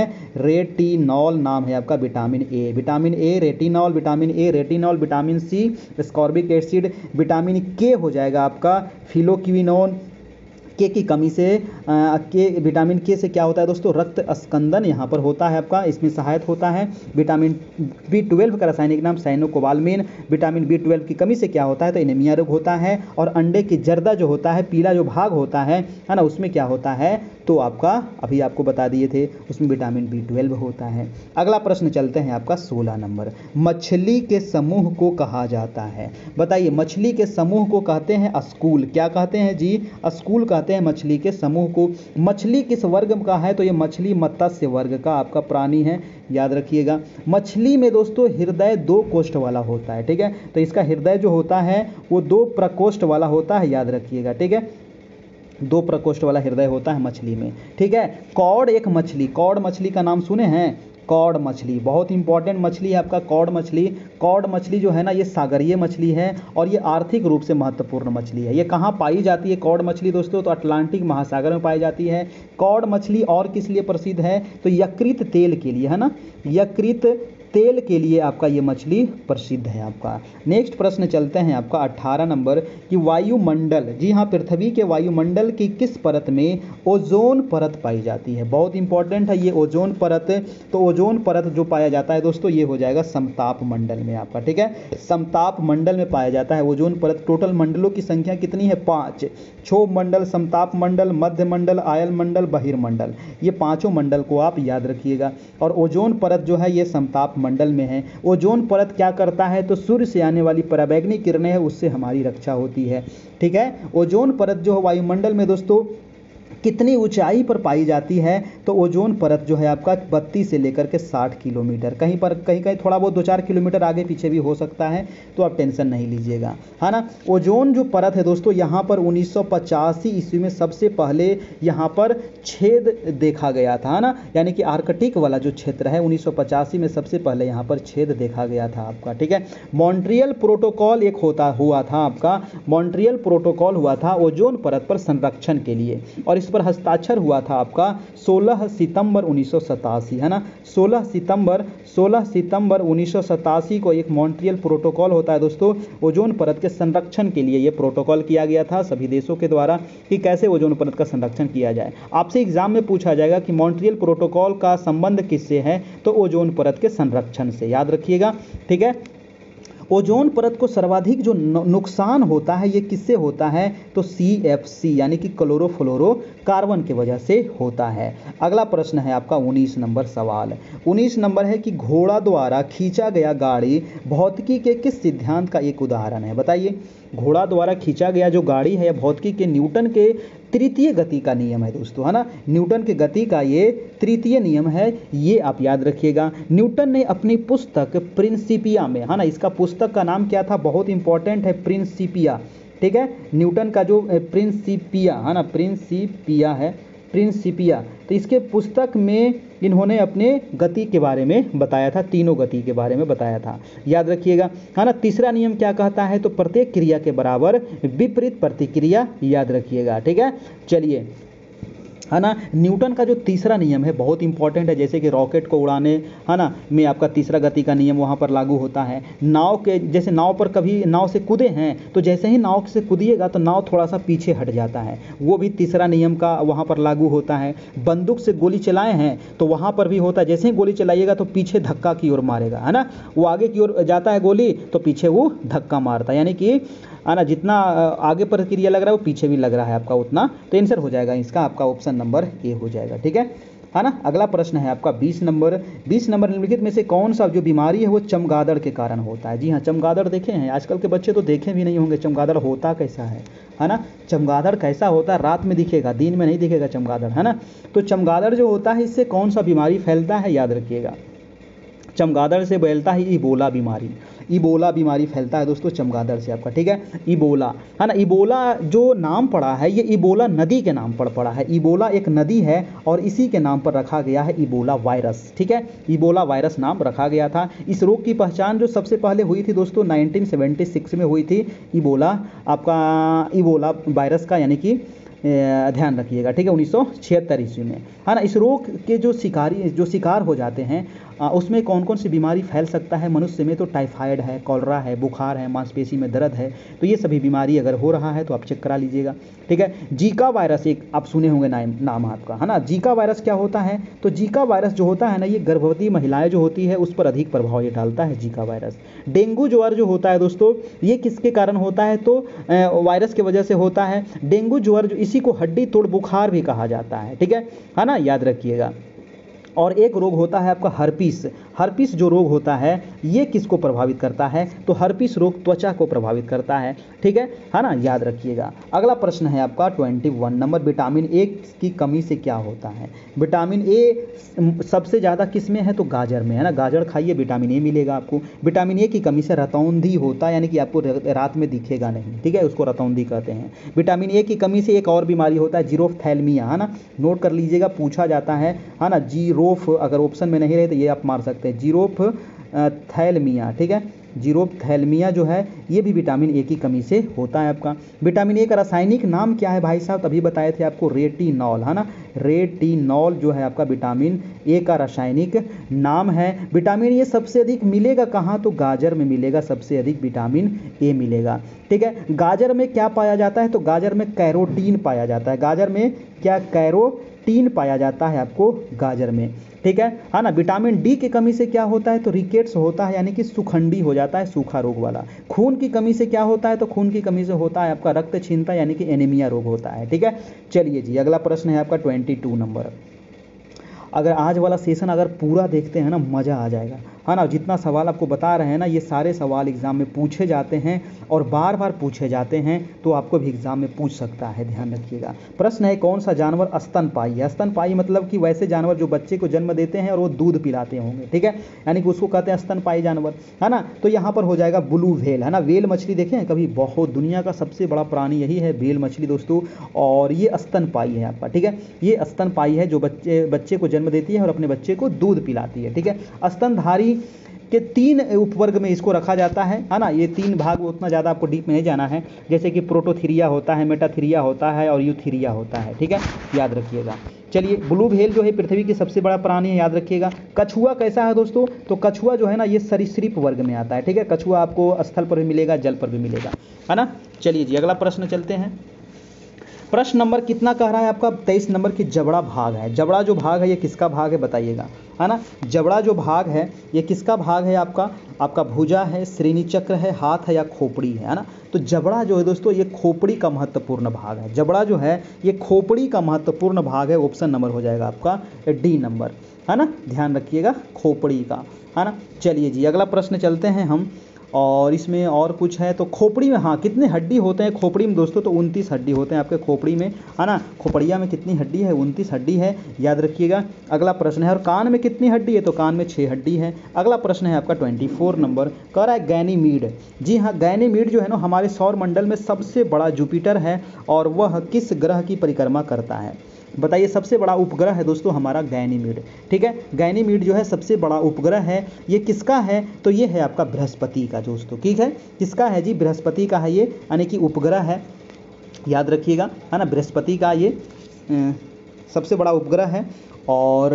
रेटिनॉल नाम है आपका vitamin A, vitamin A retinol, vitamin A retinol, vitamin C ascorbic acid, vitamin K हो जाएगा आपका फिलोक्विनोन। के की कमी से आ, के विटामिन के से क्या होता है दोस्तों, रक्त स्कंदन यहाँ पर होता है आपका, इसमें सहायक होता है। विटामिन बी ट्वेल्व का रासायनिक नाम साइनोकोबाल्मिन, विटामिन बी ट्वेल्व की कमी से क्या होता है, तो एनीमिया रोग होता है। और अंडे की जर्दा जो होता है, पीला जो भाग होता है है ना, उसमें क्या होता है, तो आपका अभी आपको बता दिए थे, उसमें विटामिन बी ट्वेल्व होता है। अगला प्रश्न चलते हैं आपका सोलह नंबर, मछली के समूह को कहा जाता है, बताइए, मछली के समूह को कहते हैं अस्कूल। क्या कहते हैं जी, अस्कूल कहते हैं मछली के समूह को। मछली किस वर्ग का है, तो ये मछली मत्स्य वर्ग का आपका प्राणी है, याद रखिएगा। मछली में दोस्तों हृदय दो कोष्ठ वाला होता है। ठीक है, तो इसका हृदय जो होता है वो दो प्रकोष्ठ वाला होता है, याद रखिएगा। ठीक है, दो प्रकोष्ठ वाला हृदय होता है मछली में। ठीक है, कौड़ एक मछली, कौड़ मछली का नाम सुने हैं, कौड़ मछली बहुत इंपॉर्टेंट मछली है आपका, कौड़ मछली। कौड़ मछली जो है ना ये सागरीय मछली है और ये आर्थिक रूप से महत्वपूर्ण मछली है। ये कहाँ पाई जाती है कौड़ मछली दोस्तों, तो अटलांटिक महासागर में पाई जाती है। कौड़ मछली और किस लिए प्रसिद्ध है, तो यकृत तेल के लिए, है ना, यकृत तेल के लिए आपका ये मछली प्रसिद्ध है आपका। नेक्स्ट प्रश्न चलते हैं आपका अठारह नंबर कि वायुमंडल, जी हाँ, पृथ्वी के वायुमंडल की किस परत में ओजोन परत पाई जाती है, बहुत इंपॉर्टेंट है ये ओजोन परत। तो ओजोन परत जो पाया जाता है दोस्तों ये हो जाएगा समताप मंडल में आपका। ठीक है, समताप मंडल में पाया जाता है ओजोन परत। टोटल मंडलों की संख्या कितनी है, पाँच, क्षोभ मंडल, समताप मंडल, मध्य मंडल, आयल मंडल, बहिर्मंडल, ये पांचों मंडल को आप याद रखिएगा। और ओजोन परत जो है ये समताप मंडल में है। ओजोन परत क्या करता है, तो सूर्य से आने वाली पराबैंगनी किरणें है उससे हमारी रक्षा होती है। ठीक है, ओजोन परत जो है वायुमंडल में दोस्तों कितनी ऊंचाई पर पाई जाती है, तो ओजोन परत जो है आपका बत्तीस से लेकर के साठ किलोमीटर, कहीं पर कहीं कहीं थोड़ा बहुत दो चार किलोमीटर आगे पीछे भी हो सकता है, तो आप टेंशन नहीं लीजिएगा, है ना। ओजोन जो परत है दोस्तों यहाँ पर उन्नीस सौ पचासी ईस्वी में सबसे पहले यहाँ पर छेद देखा गया था, है ना, यानी कि आर्कटिक वाला जो क्षेत्र है उन्नीस सौ पचासी में सबसे पहले यहाँ पर छेद देखा गया था आपका। ठीक है, मॉन्ट्रियल प्रोटोकॉल एक होता हुआ था आपका, मॉन्ट्रियल प्रोटोकॉल हुआ था ओजोन परत पर संरक्षण के लिए, और इस पर हस्ताक्षर हुआ था आपका सोलह सितंबर उन्नीस सौ सतासी, है ना, सोलह सितंबर सोलह सितंबर उन्नीस सौ सतासी को एक मॉन्ट्रियल प्रोटोकॉल होता है दोस्तों, ओजोन परत के संरक्षण के लिए ये प्रोटोकॉल किया गया था सभी देशों के द्वारा कि कैसे ओजोन परत का संरक्षण किया जाए। आपसे एग्जाम में पूछा जाएगा कि मॉन्ट्रियल प्रोटोकॉल का संबंध किससे है, तो ओजोन परत के संरक्षण से, याद रखिएगा। ठीक है, ओजोन परत को सर्वाधिक जो नुकसान होता है ये किससे होता है, तो सी एफ सी यानी कि क्लोरोफ्लोरो कार्बन की वजह से होता है। अगला प्रश्न है आपका उन्नीस नंबर सवाल, उन्नीस नंबर है कि घोड़ा द्वारा खींचा गया गाड़ी भौतिकी के किस सिद्धांत का एक उदाहरण है, बताइए। घोड़ा द्वारा खींचा गया जो गाड़ी है भौतिकी के न्यूटन के तृतीय गति का नियम है दोस्तों, है ना, न्यूटन के गति का ये तृतीय नियम है, ये आप याद रखिएगा। न्यूटन ने अपनी पुस्तक प्रिंसिपिया में, है ना, इसका पुस्तक का नाम क्या था, बहुत इंपॉर्टेंट है, प्रिंसिपिया। ठीक है, न्यूटन का जो प्रिंसिपिया है ना, प्रिंसिपिया है, प्रिंसिपिया, तो इसके पुस्तक में इन्होंने अपने गति के बारे में बताया था, तीनों गति के बारे में बताया था, याद रखिएगा, है ना। तीसरा नियम क्या कहता है, तो प्रत्येक क्रिया के बराबर विपरीत प्रतिक्रिया, याद रखिएगा। ठीक है, चलिए है ना। न्यूटन का जो तीसरा नियम है बहुत इंपॉर्टेंट है, जैसे कि रॉकेट को उड़ाने, है ना, में आपका तीसरा गति का नियम वहाँ पर लागू होता है। नाव के, जैसे नाव पर कभी नाव से कूदे हैं तो जैसे ही नाव से कूदिएगा तो नाव थोड़ा सा पीछे हट जाता है, वो भी तीसरा नियम का वहाँ पर लागू होता है। बंदूक से गोली चलाए हैं तो वहाँ पर भी होता है, जैसे ही गोली चलाइएगा तो पीछे धक्का की ओर मारेगा, है ना, वो आगे की ओर जाता है गोली तो पीछे वो धक्का मारता है, यानी कि है ना, जितना आगे प्रक्रिया लग रहा है वो पीछे भी लग रहा है आपका उतना, तो आंसर हो जाएगा इसका आपका ऑप्शन नंबर ए हो जाएगा। ठीक है है ना। अगला प्रश्न है आपका बीस नंबर। बीस नंबर निम्नलिखित में से कौन सा जो बीमारी है वो चमगादड़ के कारण होता है। जी हाँ, चमगादड़ देखे हैं, आजकल के बच्चे तो देखे भी नहीं होंगे चमगादड़ होता कैसा है है ना। चमगादड़ कैसा होता है, रात में दिखेगा, दिन में नहीं दिखेगा चमगादड़, है ना। तो चमगादड़ जो होता है इससे कौन सा बीमारी फैलता है, याद रखिएगा, चमगादड़ से फैलता है इबोला बीमारी। इबोला बीमारी फैलता है दोस्तों चमगादड़ से आपका। ठीक है, इबोला, है ना। इबोला जो नाम पड़ा है ये इबोला नदी के नाम पर पड़ा है। इबोला एक नदी है और इसी के नाम पर रखा गया है इबोला वायरस। ठीक है, इबोला वायरस नाम रखा गया था। इस रोग की पहचान जो सबसे पहले हुई थी दोस्तों नाइनटीन सेवेंटी सिक्स में हुई थी, इबोला आपका इबोला वायरस का, यानी कि ध्यान रखिएगा। ठीक है, उन्नीस सौ छिहत्तर ईस्वी में, है ना। इस रोग के जो शिकारी जो शिकार हो जाते हैं आ, उसमें कौन कौन सी बीमारी फैल सकता है मनुष्य में, तो टाइफाइड है, कॉलरा है, बुखार है, मांसपेशी में दर्द है, तो ये सभी बीमारी अगर हो रहा है तो आप चेक करा लीजिएगा। ठीक है, जीका वायरस एक आप सुने होंगे नाम नाम आपका, है ना। जीका वायरस क्या होता है, तो जीका वायरस जो होता है ना ये गर्भवती महिलाएं जो होती है उस पर अधिक प्रभाव ये डालता है जीका वायरस। डेंगू ज्वर जो होता है दोस्तों ये किसके कारण होता है, तो वायरस की वजह से होता है। डेंगू ज्वर जो इसी को हड्डी तोड़ बुखार भी कहा जाता है। ठीक है है ना, याद रखिएगा। और एक रोग होता है आपका हर्पीस। हर्पीस जो रोग होता है ये किसको प्रभावित करता है, तो हर्पीस रोग त्वचा को प्रभावित करता है। ठीक है है ना, याद रखिएगा। अगला प्रश्न है आपका इक्कीस नंबर। विटामिन ए की कमी से क्या होता है। विटामिन ए सबसे ज़्यादा किस में है, तो गाजर में, है ना। गाजर खाइए, विटामिन ए मिलेगा आपको। विटामिन ए की कमी से रतौंधी होता है, यानी कि आपको रात में दिखेगा नहीं। ठीक है, उसको रतौंधी कहते हैं। विटामिन ए की कमी से एक और बीमारी होता है जीरोफ्थैल्मिया, है ना, नोट कर लीजिएगा, पूछा जाता है है ना। जीरो अगर ऑप्शन में नहीं रहे तो ये आप मार सकते हैं, जीरोफ्थैल्मिया। ठीक है, जीरोफ्थैल्मिया जो है ये भी विटामिन ए की कमी से होता है आपका। विटामिन ए का रासायनिक नाम क्या है भाई साहब, तभी बताए थे आपको, रेटिनॉल, है ना। रेटिनॉल जो है आपका विटामिन ए का रासायनिक नाम है। विटामिन ए सबसे अधिक मिलेगा कहाँ, तो गाजर में मिलेगा, सबसे अधिक विटामिन ए मिलेगा। ठीक है, गाजर में क्या पाया जाता है, तो गाजर में कैरोटीन पाया जाता है। गाजर में क्या, कैरोटीन पाया जाता है आपको गाजर में। ठीक है है ना। विटामिन डी की कमी से क्या होता है, तो रिकेट्स होता है, यानी कि सुखंडी हो जाता है, सूखा रोग वाला। खून की कमी से क्या होता है, तो खून की कमी से होता है आपका रक्त क्षीणता, यानी कि एनीमिया रोग होता है। ठीक है, चलिए जी अगला प्रश्न है आपका बाईस नंबर। अगर आज वाला सेशन अगर पूरा देखते हैं ना मज़ा आ जाएगा, है ना। जितना सवाल आपको बता रहे हैं ना ये सारे सवाल एग्ज़ाम में पूछे जाते हैं और बार बार पूछे जाते हैं, तो आपको भी एग्ज़ाम में पूछ सकता है, ध्यान रखिएगा। प्रश्न है कौन सा जानवर स्तनपायी है। स्तनपायी मतलब कि वैसे जानवर जो बच्चे को जन्म देते हैं और वो दूध पिलाते होंगे। ठीक है, यानी कि उसको कहते हैं स्तनपायी जानवर, है ना। तो यहाँ पर हो जाएगा ब्लू व्हेल, है ना। व्हेल मछली देखें कभी, बहुत दुनिया का सबसे बड़ा प्राणी यही है व्हेल मछली दोस्तों, और ये स्तनपायी है आपका। ठीक है, ये स्तनपायी है जो बच्चे बच्चे को जन्म देती है और अपने बच्चे को दूध पिलाती है। ठीक है, स्तनधारी के तीन उपवर्ग में इसको रखा जाता है, है ना। ये तीन भाग उतना ज़्यादा आपको डीप में नहीं जाना है, जैसे कि प्रोटोथीरिया होता है, मेटाथीरिया होता है और यूथीरिया होता है। ठीक है, याद रखिएगा। चलिए, ब्लू व्हेल जो है पृथ्वी की सबसे बड़ा प्राणी है, याद रखिएगा। कछुआ कैसा है दोस्तों, तो कछुआ जो है ना ये सरीसृप वर्ग में आता है। ठीक है, कछुआ आपको स्थल पर भी मिलेगा, जल पर भी मिलेगा, है ना। चलिए जी अगला प्रश्न चलते हैं। प्रश्न नंबर कितना कह रहा है आपका, तेईस नंबर की जबड़ा भाग है। जबड़ा जो भाग है ये किसका भाग है बताइएगा, है ना। जबड़ा जो भाग है ये किसका भाग है आपका, आपका भुजा है, श्रेणी चक्र है, हाथ है या खोपड़ी है, है ना। तो जबड़ा जो है दोस्तों ये खोपड़ी का महत्वपूर्ण भाग है। जबड़ा जो है ये खोपड़ी का महत्वपूर्ण भाग है। ऑप्शन नंबर हो जाएगा आपका डी नंबर, है ना, ध्यान रखिएगा, खोपड़ी का, है ना। चलिए जी अगला प्रश्न चलते हैं हम, और इसमें और कुछ है। तो खोपड़ी में हाँ कितने हड्डी होते हैं खोपड़ी में दोस्तों, तो उनतीस हड्डी होते हैं आपके खोपड़ी में, है ना। खोपड़िया में कितनी हड्डी है, उनतीस हड्डी है, याद रखिएगा। अगला प्रश्न है, और कान में कितनी हड्डी है, तो कान में छः हड्डी है। अगला प्रश्न है आपका चौबीस नंबर, कह रहा है गैनीमीड। जी हाँ, गैनीमीड जो है ना हमारे सौर मंडल में सबसे बड़ा जुपिटर है, और वह किस ग्रह की परिक्रमा करता है, बताइए। सबसे बड़ा उपग्रह है दोस्तों हमारा गैनीमीड। ठीक है, गैनीमीड जो है सबसे बड़ा उपग्रह है। ये किसका है, तो ये है आपका बृहस्पति का दोस्तों। ठीक है, किसका है जी, बृहस्पति का है ये, यानी कि उपग्रह है, याद रखिएगा, है ना। बृहस्पति का ये सबसे बड़ा उपग्रह है। और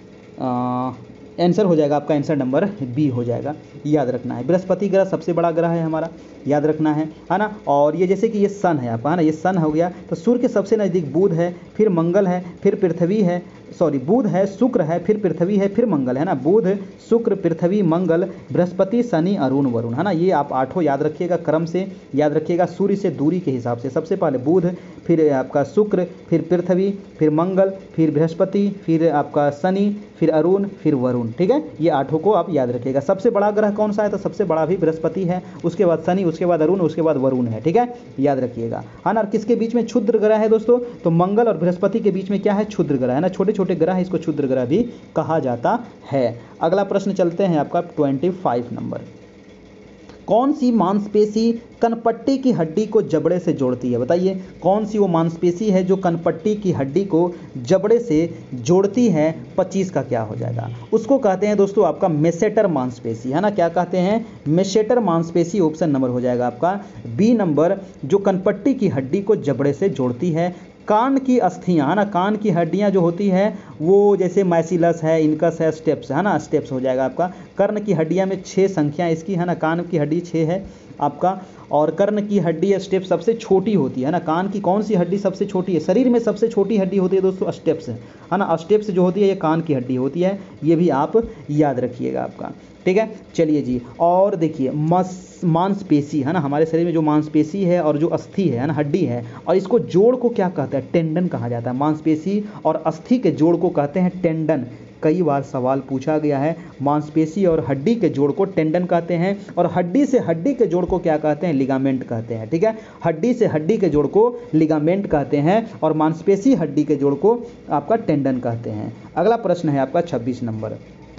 आंसर हो जाएगा आपका आंसर नंबर बी हो जाएगा, याद रखना है। बृहस्पति ग्रह सबसे बड़ा ग्रह है हमारा, याद रखना है है ना। और ये जैसे कि ये सन है आपका, है ना, ये सन हो गया, तो सूर्य के सबसे नज़दीक बुध है, फिर मंगल है, फिर पृथ्वी है, सॉरी बुध है, शुक्र है, फिर पृथ्वी है, फिर मंगल है ना। बुध, शुक्र, पृथ्वी, मंगल, बृहस्पति, शनि, अरुण, वरुण, है ना। ये आप आठों याद रखिएगा, क्रम से याद रखिएगा, सूर्य से दूरी के हिसाब से। सबसे पहले बुध, फिर आपका शुक्र, फिर पृथ्वी, फिर मंगल, फिर बृहस्पति, फिर आपका शनि, फिर अरुण, फिर वरुण, ठीक है। ये आठों को आप याद रखिएगा। सबसे बड़ा ग्रह कौन सा है, तो सबसे बड़ा भी बृहस्पति है, उसके बाद शनि, उसके बाद अरुण, उसके बाद वरुण है, ठीक है, याद रखिएगा, है ना। किसके बीच में क्षुद्र ग्रह है दोस्तों, तो मंगल और बृहस्पति के बीच में क्या है, क्षुद्र ग्रह है ना। छोटे छोटे ग्रह है, इसको क्षुद्र ग्रह भी कहा जाता है। अगला प्रश्न चलते हैं आपका पच्चीस नंबर। कौन सी मांसपेशी कनपट्टी की हड्डी को जबड़े से जोड़ती है, बताइए कौन सी वो मांसपेशी है जो कनपट्टी की हड्डी को जबड़े से जोड़ती है। पच्चीस का क्या हो जाएगा, उसको कहते हैं दोस्तों आपका मेसेटर मांसपेशी, है ना। क्या कहते हैं, मेसेटर मांसपेशी। ऑप्शन नंबर हो जाएगा आपका बी नंबर, जो कनपट्टी की हड्डी को जबड़े से जोड़ती है। कान की अस्थियां, है ना, कान की हड्डियां जो होती है वो जैसे मैसिलस है, इनकस है, स्टेप्स, है ना, स्टेप्स हो जाएगा आपका। कर्ण की हड्डियां में छः संख्या इसकी, है ना, कान की हड्डी छः है आपका। और कर्ण की हड्डी स्टेप सबसे छोटी होती है ना। कान की कौन सी हड्डी सबसे छोटी है, शरीर में सबसे छोटी हड्डी होती है दोस्तों स्टेप्स, है ना। स्टेप्स जो होती है ये कान की हड्डी होती है, ये भी आप याद रखिएगा आपका, ठीक है। चलिए जी, और देखिए मांसपेशी, है ना, हमारे शरीर में जो मांसपेशी है और जो अस्थि है ना, हड्डी है, और इसको जोड़ को क्या कहते हैं, टेंडन कहा जाता है। मांसपेशी और अस्थि के जोड़ को कहते हैं टेंडन। कई बार सवाल पूछा गया है, मांसपेशी और हड्डी के जोड़ को टेंडन कहते हैं, और हड्डी से हड्डी के जोड़ को क्या कहते हैं, लिगामेंट कहते हैं, ठीक है। हड्डी से हड्डी के जोड़ को लिगामेंट कहते हैं, और मांसपेशी हड्डी के जोड़ को आपका टेंडन कहते हैं। अगला प्रश्न है आपका छब्बीस नंबर।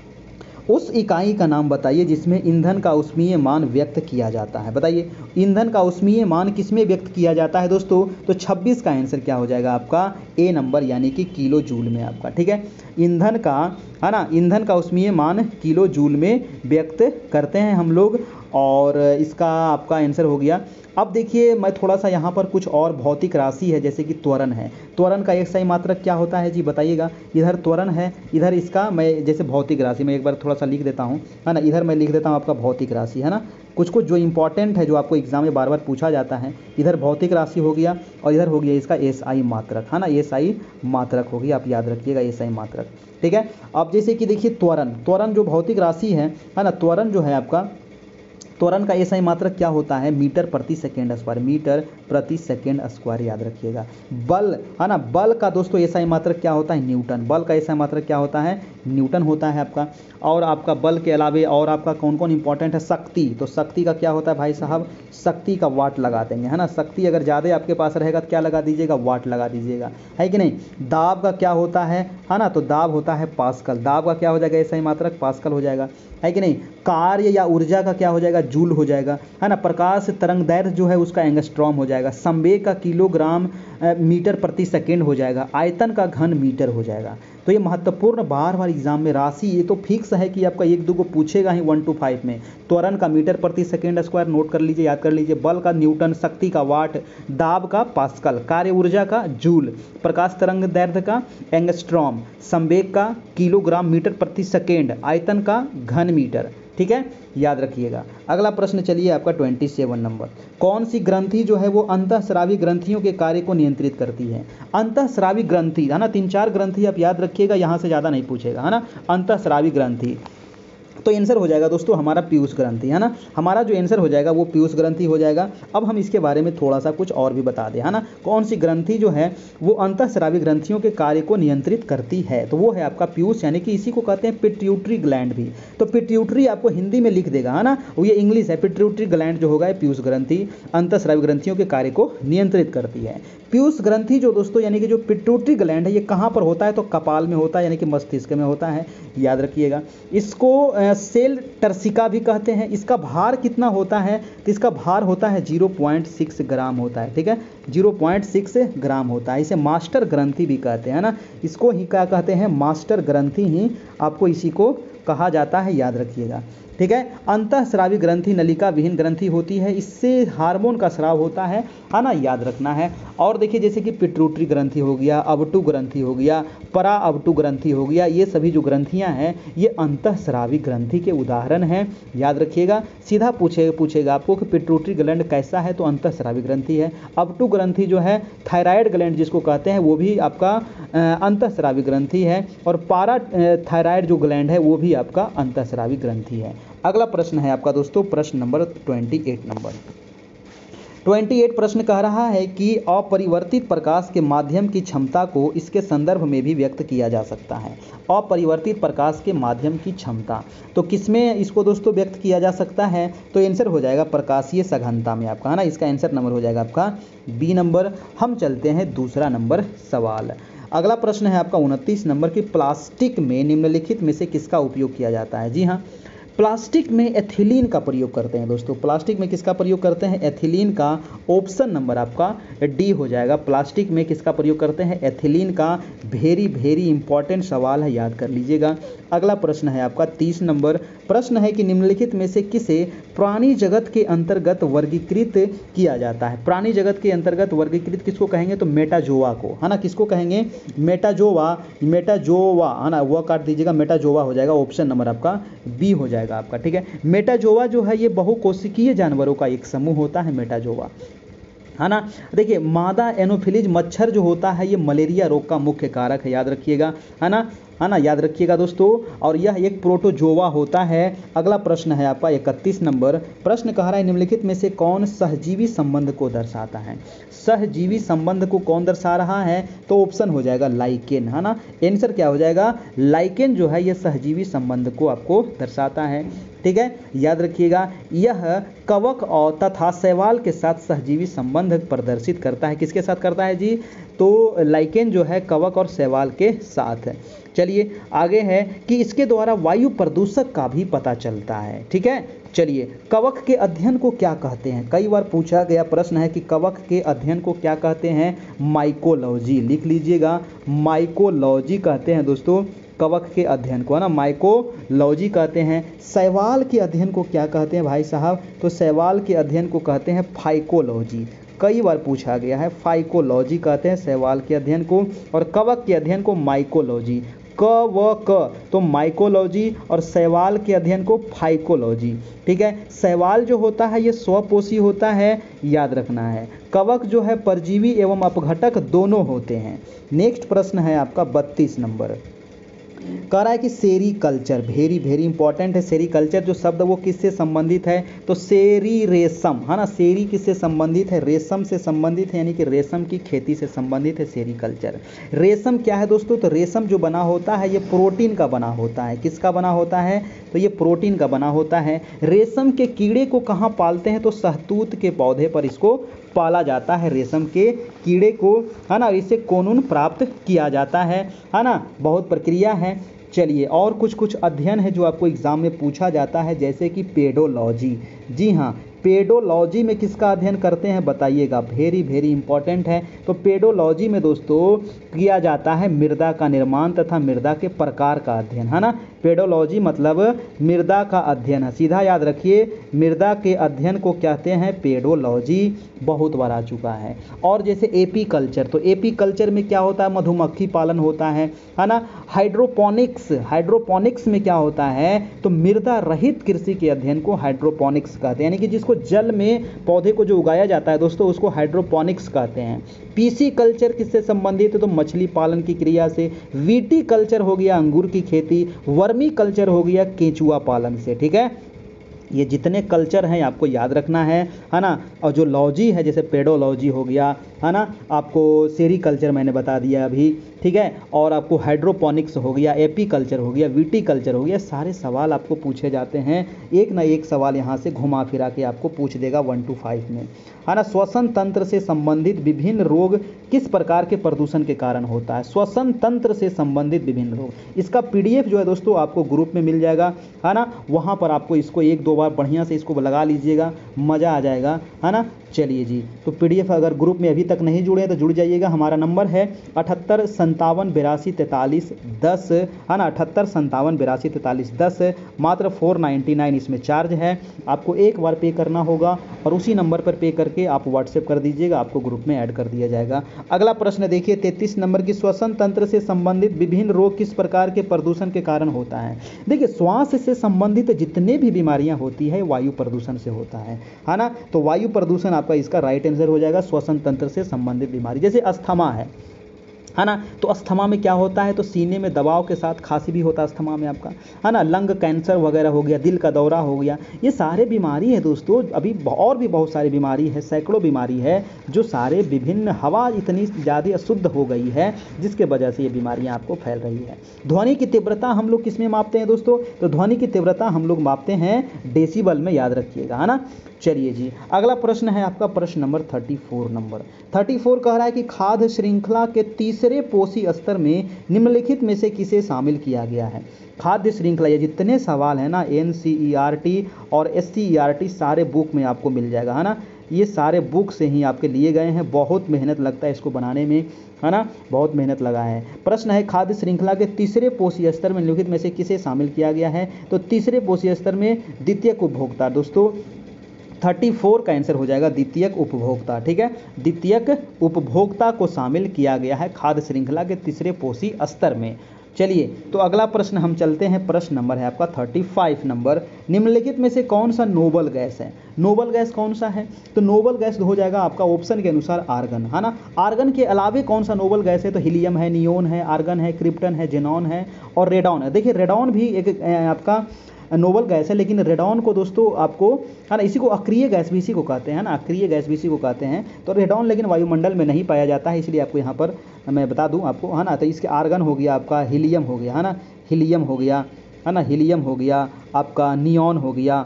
उस इकाई का नाम बताइए जिसमें ईंधन का ऊष्मीय मान व्यक्त किया जाता है। बताइए ईंधन का ऊष्मीय मान किसमें व्यक्त किया जाता है दोस्तों, तो छब्बीस का आंसर क्या हो जाएगा आपका ए नंबर, यानी कि किलो जूल में आपका, ठीक है। ईंधन का, है ना, ईंधन का ऊष्मीय मान किलो जूल में व्यक्त करते हैं हम लोग, और इसका आपका आंसर हो गया। अब देखिए मैं थोड़ा सा यहाँ पर कुछ और भौतिक राशि है, जैसे कि त्वरण है। त्वरण का एक सही मात्रक क्या होता है जी, बताइएगा। इधर त्वरण है, इधर इसका मैं जैसे भौतिक राशि मैं एक बार थोड़ा सा लिख देता हूँ, है ना। इधर मैं लिख देता हूँ आपका भौतिक राशि, है ना। कुछ कुछ जो इंपॉर्टेंट है, जो आपको एग्जाम में बार बार पूछा जाता है। इधर भौतिक राशि हो गया, और इधर हो गया इसका एस आई मात्रक, है ना, एस आई मात्रक होगी, आप याद रखिएगा एस आई मात्रक, ठीक है। अब जैसे कि देखिए त्वरण, त्वरण जो भौतिक राशि है, है ना, त्वरण जो है आपका, त्वरण का एसआई मात्रक क्या होता है, मीटर प्रति सेकेंड स्क्वायर, मीटर प्रति सेकेंड स्क्वायर, याद रखिएगा। बल, है ना, बल का दोस्तों एसआई मात्रक क्या होता है, न्यूटन। बल का एसआई मात्रक क्या होता है, न्यूटन होता है आपका। और आपका बल के अलावे और आपका कौन कौन इंपॉर्टेंट है, शक्ति। तो शक्ति का क्या होता है भाई साहब, शक्ति का वाट लगा देंगे, है ना। शक्ति अगर ज़्यादा आपके पास रहेगा तो क्या लगा दीजिएगा, वाट लगा दीजिएगा, है कि नहीं। दाब का क्या होता है, है ना, तो दाब होता है पास्कल। दाब का क्या हो जाएगा एसआई मात्रक, पास्कल हो जाएगा, है कि नहीं। कार्य या ऊर्जा का क्या हो जाएगा, जूल हो जाएगा, है ना। प्रकाश तरंग दैर्घ्य जो है उसका एंगस्ट्रॉम हो जाएगा। संवेग का किलोग्राम मीटर प्रति सेकेंड हो जाएगा। आयतन का घन मीटर हो जाएगा। तो ये महत्वपूर्ण बार बार एग्जाम में राशि, ये तो फिक्स है कि आपका एक दो को पूछेगा ही वन टू फाइव में। त्वरण का मीटर प्रति सेकेंड स्क्वायर नोट कर लीजिए, याद कर लीजिए। बल का न्यूटन, शक्ति का वाट, दाब का पास्कल, कार्य ऊर्जा का जूल, प्रकाश तरंग दैर्घ्य का एंगस्ट्रॉम, संवेग का किलोग्राम मीटर प्रति सेकेंड, आयतन का घन मीटर, ठीक है, याद रखिएगा। अगला प्रश्न चलिए आपका सत्ताईस नंबर। कौन सी ग्रंथि जो है वो अंतःस्रावी ग्रंथियों के कार्य को नियंत्रित करती है। अंतःस्रावी ग्रंथि, है ना, तीन चार ग्रंथि आप याद रखिएगा, यहाँ से ज़्यादा नहीं पूछेगा, है ना। अंतःस्रावी ग्रंथि, तो आंसर हो जाएगा दोस्तों हमारा पीयूष ग्रंथि, है ना। हमारा जो आंसर हो जाएगा वो पीयूष ग्रंथि हो जाएगा। अब हम इसके बारे में थोड़ा सा कुछ और भी बता दें, है ना। कौन सी ग्रंथि जो है वो अंतःस्रावी ग्रंथियों के कार्य को नियंत्रित करती है, तो वो है आपका पीयूष, यानी कि इसी को कहते हैं पिट्यूटरी ग्लैंड भी। तो पिट्यूटरी आपको हिंदी में लिख देगा, है ना, वो ये इंग्लिश है। पिट्यूटरी ग्लैंड जो होगा पीयूष ग्रंथि अंतःस्रावी ग्रंथियों के कार्य को नियंत्रित करती है। पीयूष ग्रंथि जो दोस्तों यानी कि जो पिट्यूटरी ग्लैंड है, ये कहाँ पर होता है, तो कपाल में होता है, यानी कि मस्तिष्क में होता है, याद रखिएगा। इसको सेल टर्सिका भी कहते हैं। इसका भार कितना होता है, तो इसका भार होता है ज़ीरो पॉइंट सिक्स ग्राम होता है, ठीक है, ज़ीरो पॉइंट सिक्स ग्राम होता है। इसे मास्टर ग्रंथि भी कहते हैं ना, इसको ही क्या कहते हैं, मास्टर ग्रंथि ही आपको इसी को कहा जाता है, याद रखिएगा। ठीक है, अंतःस्रावी ग्रंथि नलिका विहीन ग्रंथि होती है, इससे हार्मोन का स्राव होता है है ना, याद रखना है। और देखिए जैसे कि पिट्यूटरी ग्रंथि हो गया, अवटु ग्रंथि हो गया, परा अवटु ग्रंथि हो गया, ये सभी जो ग्रंथियां हैं ये अंतःस्रावी ग्रंथि के उदाहरण हैं, याद रखिएगा। सीधा पूछे पूछेगा आपको कि पिट्यूटरी ग्लैंड कैसा है, तो अंतःस्रावी ग्रंथि है। अवटु ग्रंथि जो है थायराइड ग्लैंड जिसको कहते हैं वो भी आपका अंतःस्रावी ग्रंथि है, और पारा थायराइड जो ग्लैंड है वो भी आपका अंतःस्रावी ग्रंथि है। अगला प्रश्न है आपका दोस्तों प्रश्न नंबर अट्ठाईस नंबर अट्ठाईस प्रश्न कह रहा है कि अपरिवर्तित प्रकाश के माध्यम की क्षमता को इसके संदर्भ में भी व्यक्त किया जा सकता है। अपरिवर्तित प्रकाश के माध्यम की क्षमता तो किसमें इसको दोस्तों व्यक्त किया जा सकता है, तो आंसर हो जाएगा प्रकाशीय सघनता में आपका, है ना। इसका आंसर नंबर हो जाएगा आपका बी नंबर। हम चलते हैं दूसरा नंबर सवाल। अगला प्रश्न है आपका उनतीस नंबर की प्लास्टिक में निम्नलिखित में से किसका उपयोग किया जाता है। जी हाँ, प्लास्टिक में एथिलीन का प्रयोग करते हैं दोस्तों। प्लास्टिक में किसका प्रयोग करते हैं, एथिलीन का। ऑप्शन नंबर आपका डी हो जाएगा। प्लास्टिक में किसका प्रयोग करते हैं, एथिलीन का। वेरी वेरी इंपॉर्टेंट सवाल है, याद कर लीजिएगा। अगला प्रश्न है आपका तीस नंबर। प्रश्न है कि निम्नलिखित में से किसे प्राणी जगत के अंतर्गत वर्गीकृत किया जाता है। प्राणी जगत के अंतर्गत वर्गीकृत किसको कहेंगे, तो मेटाजोआ को, है ना। किसको कहेंगे, मेटाजोआ। मेटाजोआ है ना, वह काट दीजिएगा, मेटाजोआ हो जाएगा। ऑप्शन नंबर आपका बी हो जाएगा आपका। ठीक है, मेटाजोआ जो है ये बहुकोशिकीय जानवरों का एक समूह होता है मेटाजोआ, है ना। देखिए मादा एनोफिलीज मच्छर जो होता है ये मलेरिया रोग का मुख्य कारक है, याद रखिएगा, है ना, है ना, याद रखिएगा दोस्तों। और यह एक प्रोटोजोआ होता है। अगला प्रश्न है आपका इकतीस नंबर। प्रश्न कह रहा है निम्नलिखित में से कौन सहजीवी संबंध को दर्शाता है। सहजीवी संबंध को कौन दर्शा रहा है, तो ऑप्शन हो जाएगा लाइकेन, है ना। आंसर क्या हो जाएगा, लाइकेन जो है यह सहजीवी संबंध को आपको दर्शाता है। ठीक है, याद रखिएगा। यह कवक और तथा शैवाल के साथ सहजीवी संबंध प्रदर्शित करता है। किसके साथ करता है जी, तो लाइकेन जो है कवक और शैवाल के साथ है। चलिए आगे है कि इसके द्वारा वायु प्रदूषक का भी पता चलता है। ठीक है, चलिए कवक के अध्ययन को क्या कहते हैं, कई बार पूछा गया प्रश्न है कि कवक के अध्ययन को क्या कहते हैं, माइकोलॉजी। लिख लीजिएगा, माइकोलॉजी कहते हैं दोस्तों कवक के अध्ययन को, है ना, माइकोलॉजी कहते हैं। शैवाल के अध्ययन को क्या कहते हैं भाई साहब, तो शैवाल के अध्ययन को कहते हैं फाइकोलॉजी। कई बार पूछा गया है, फाइकोलॉजी कहते हैं शैवाल के अध्ययन को, और कवक के अध्ययन को माइकोलॉजी। क व क तो माइकोलॉजी और शैवाल के अध्ययन को फाइकोलॉजी। ठीक है, शैवाल जो होता है ये स्वपोषी होता है, याद रखना है। कवक जो है परजीवी एवं अपघटक दोनों होते हैं। नेक्स्ट प्रश्न है आपका बत्तीस नंबर। कह रहा है कि सेरीकल्चर, वेरी वेरी इंपॉर्टेंट है। सेरीकल्चर जो शब्द वो किससे संबंधित है, तो सेरी रेशम, है ना। सेरी किससे संबंधित है, रेशम से संबंधित है, यानी कि रेशम की खेती से संबंधित है सेरीकल्चर। रेशम क्या है दोस्तों, तो रेशम जो बना होता है ये प्रोटीन का बना होता है। किसका बना होता है, तो ये प्रोटीन का बना होता है। रेशम के कीड़े को कहाँ पालते हैं, तो शहतूत के पौधे पर इसको पाला जाता है, रेशम के कीड़े को, है ना। इससे कोनून प्राप्त किया जाता है, है ना। बहुत प्रक्रिया है। चलिए और कुछ कुछ अध्ययन है जो आपको एग्जाम में पूछा जाता है, जैसे कि पेडोलॉजी। जी हाँ, पेडोलॉजी में किसका अध्ययन करते हैं बताइएगा, वेरी वेरी इंपॉर्टेंट है। तो पेडोलॉजी में दोस्तों किया जाता है मृदा का निर्माण तथा मृदा के प्रकार का अध्ययन, है ना। पेडोलॉजी मतलब मृदा का अध्ययन है, सीधा याद रखिए, मृदा के अध्ययन को कहते हैं पेडोलॉजी। बहुत बार आ चुका है। और जैसे एपी कल्चर, तो एपी कल्चर में क्या होता है, मधुमक्खी पालन होता है, है ना। हाइड्रोपोनिक्स, हाइड्रोपोनिक्स में क्या होता है, तो मृदा रहित कृषि के अध्ययन को हाइड्रोपोनिक्स कहते हैं, यानी कि जिसको जल में पौधे को जो उगाया जाता है दोस्तों उसको हाइड्रोपोनिक्स कहते हैं। पीसी कल्चर किससे संबंधित है, तो मछली पालन की क्रिया से। वीटी कल्चर हो गया अंगूर की खेती। वर्मी कल्चर हो गया केंचुआ पालन से। ठीक है, ये जितने कल्चर हैं आपको याद रखना है, है ना। और जो लॉजी है जैसे पेडोलॉजी हो गया, है ना, आपको सेरीकल्चर मैंने बता दिया अभी, ठीक है। और आपको हाइड्रोपोनिक्स हो गया, एपी कल्चर हो गया, वीटी कल्चर हो गया, सारे सवाल आपको पूछे जाते हैं। एक ना एक सवाल यहाँ से घुमा फिरा के आपको पूछ देगा वन टू फाइव में, है ना। श्वसन तंत्र से संबंधित विभिन्न रोग किस प्रकार के प्रदूषण के कारण होता है, श्वसन तंत्र से संबंधित विभिन्न रोग। इसका पीडीएफ जो है दोस्तों आपको ग्रुप में मिल जाएगा, है ना। वहाँ पर आपको इसको एक दो बार बढ़िया से इसको लगा लीजिएगा, मज़ा आ जाएगा, है ना। चलिए जी, तो पीडीएफ अगर ग्रुप में अभी तक नहीं जुड़े हैं तो जुड़ जाइएगा। हमारा नंबर है अठहत्तर संतावन बिरासी तैंतालीस दस, है ना, अठहत्तर संतावन बिरासी तैंतालीस दस। मात्र फोर नाइन्टी नाइन इसमें चार्ज है, आपको एक बार पे करना होगा और उसी नंबर पर पे करके आप व्हाट्सएप कर दीजिएगा, आपको ग्रुप में ऐड कर दिया जाएगा। अगला प्रश्न देखिए तैंतीस नंबर की, श्वसन तंत्र से संबंधित विभिन्न रोग किस प्रकार के प्रदूषण के कारण होता है। देखिए श्वास से संबंधित जितने भी बीमारियां होती है वायु प्रदूषण से होता है है ना। तो वायु प्रदूषण आपका इसका राइट आंसर हो जाएगा, श्वसन तंत्र से संबंधित बीमारी। जैसे अस्थमा है है ना, तो अस्थमा में क्या होता है, तो सीने में दबाव के साथ खांसी भी होता है अस्थमा में आपका, है ना। लंग कैंसर वगैरह हो गया, दिल का दौरा हो गया, ये सारे बीमारी है दोस्तों। अभी और भी बहुत सारी बीमारी है, सैकड़ों बीमारी है, जो सारे विभिन्न, हवा इतनी ज़्यादा अशुद्ध हो गई है जिसके वजह से ये बीमारियां आपको फैल रही है। ध्वनि की तीव्रता हम लोग किस में मापते हैं दोस्तों, तो ध्वनि की तीव्रता हम लोग मापते हैं डेसिबल में, याद रखिएगा, है ना। चलिए जी, अगला प्रश्न है आपका प्रश्न नंबर चौंतीस नंबर चौंतीस कह रहा है कि खाद्य श्रृंखला के तीसरे पोषी स्तर में निम्नलिखित में से किसे शामिल किया गया है। खाद्य श्रृंखला, ये जितने सवाल है ना N C E R T और S C E R T सारे बुक में आपको मिल जाएगा, है ना। ये सारे बुक से ही आपके लिए गए हैं, बहुत मेहनत लगता है इसको बनाने में, है ना, बहुत मेहनत लगा है। प्रश्न है खाद्य श्रृंखला के तीसरे पोषी स्तर में निम्नलिखित में से किसे शामिल किया गया है। तो तीसरे पोषी स्तर में द्वितीयक उपभोक्ता, दोस्तों चौंतीस का आंसर हो जाएगा द्वितीयक उपभोक्ता, ठीक है। द्वितीयक उपभोक्ता को शामिल किया गया है खाद्य श्रृंखला के तीसरे पोषी स्तर में। चलिए, तो अगला प्रश्न हम चलते हैं, प्रश्न नंबर है आपका पैंतीस नंबर, निम्नलिखित में से कौन सा नोबल गैस है। नोबल गैस कौन सा है, तो नोबल गैस हो जाएगा आपका ऑप्शन के अनुसार आर्गन, है ना। आर्गन के अलावे कौन सा नोबल गैस है, तो हीलियम है, नियोन है, आर्गन है, क्रिप्टन है, जेनॉन है और रेडॉन है। देखिए रेडॉन भी एक आपका नोबल गैस है, लेकिन रेडॉन को दोस्तों आपको, है ना, इसी को अक्रिय गैस भी इसी को कहते हैं ना, अक्रिय गैस भी इसी को कहते हैं। तो रेडॉन लेकिन वायुमंडल में नहीं पाया जाता है, इसलिए आपको यहाँ पर मैं बता दूं आपको, है ना। तो इसके आर्गन हो गया आपका हीलियम हो गया, है ना, हीलियम हो गया, है ना, हीलियम हो गया आपका, नियॉन हो गया,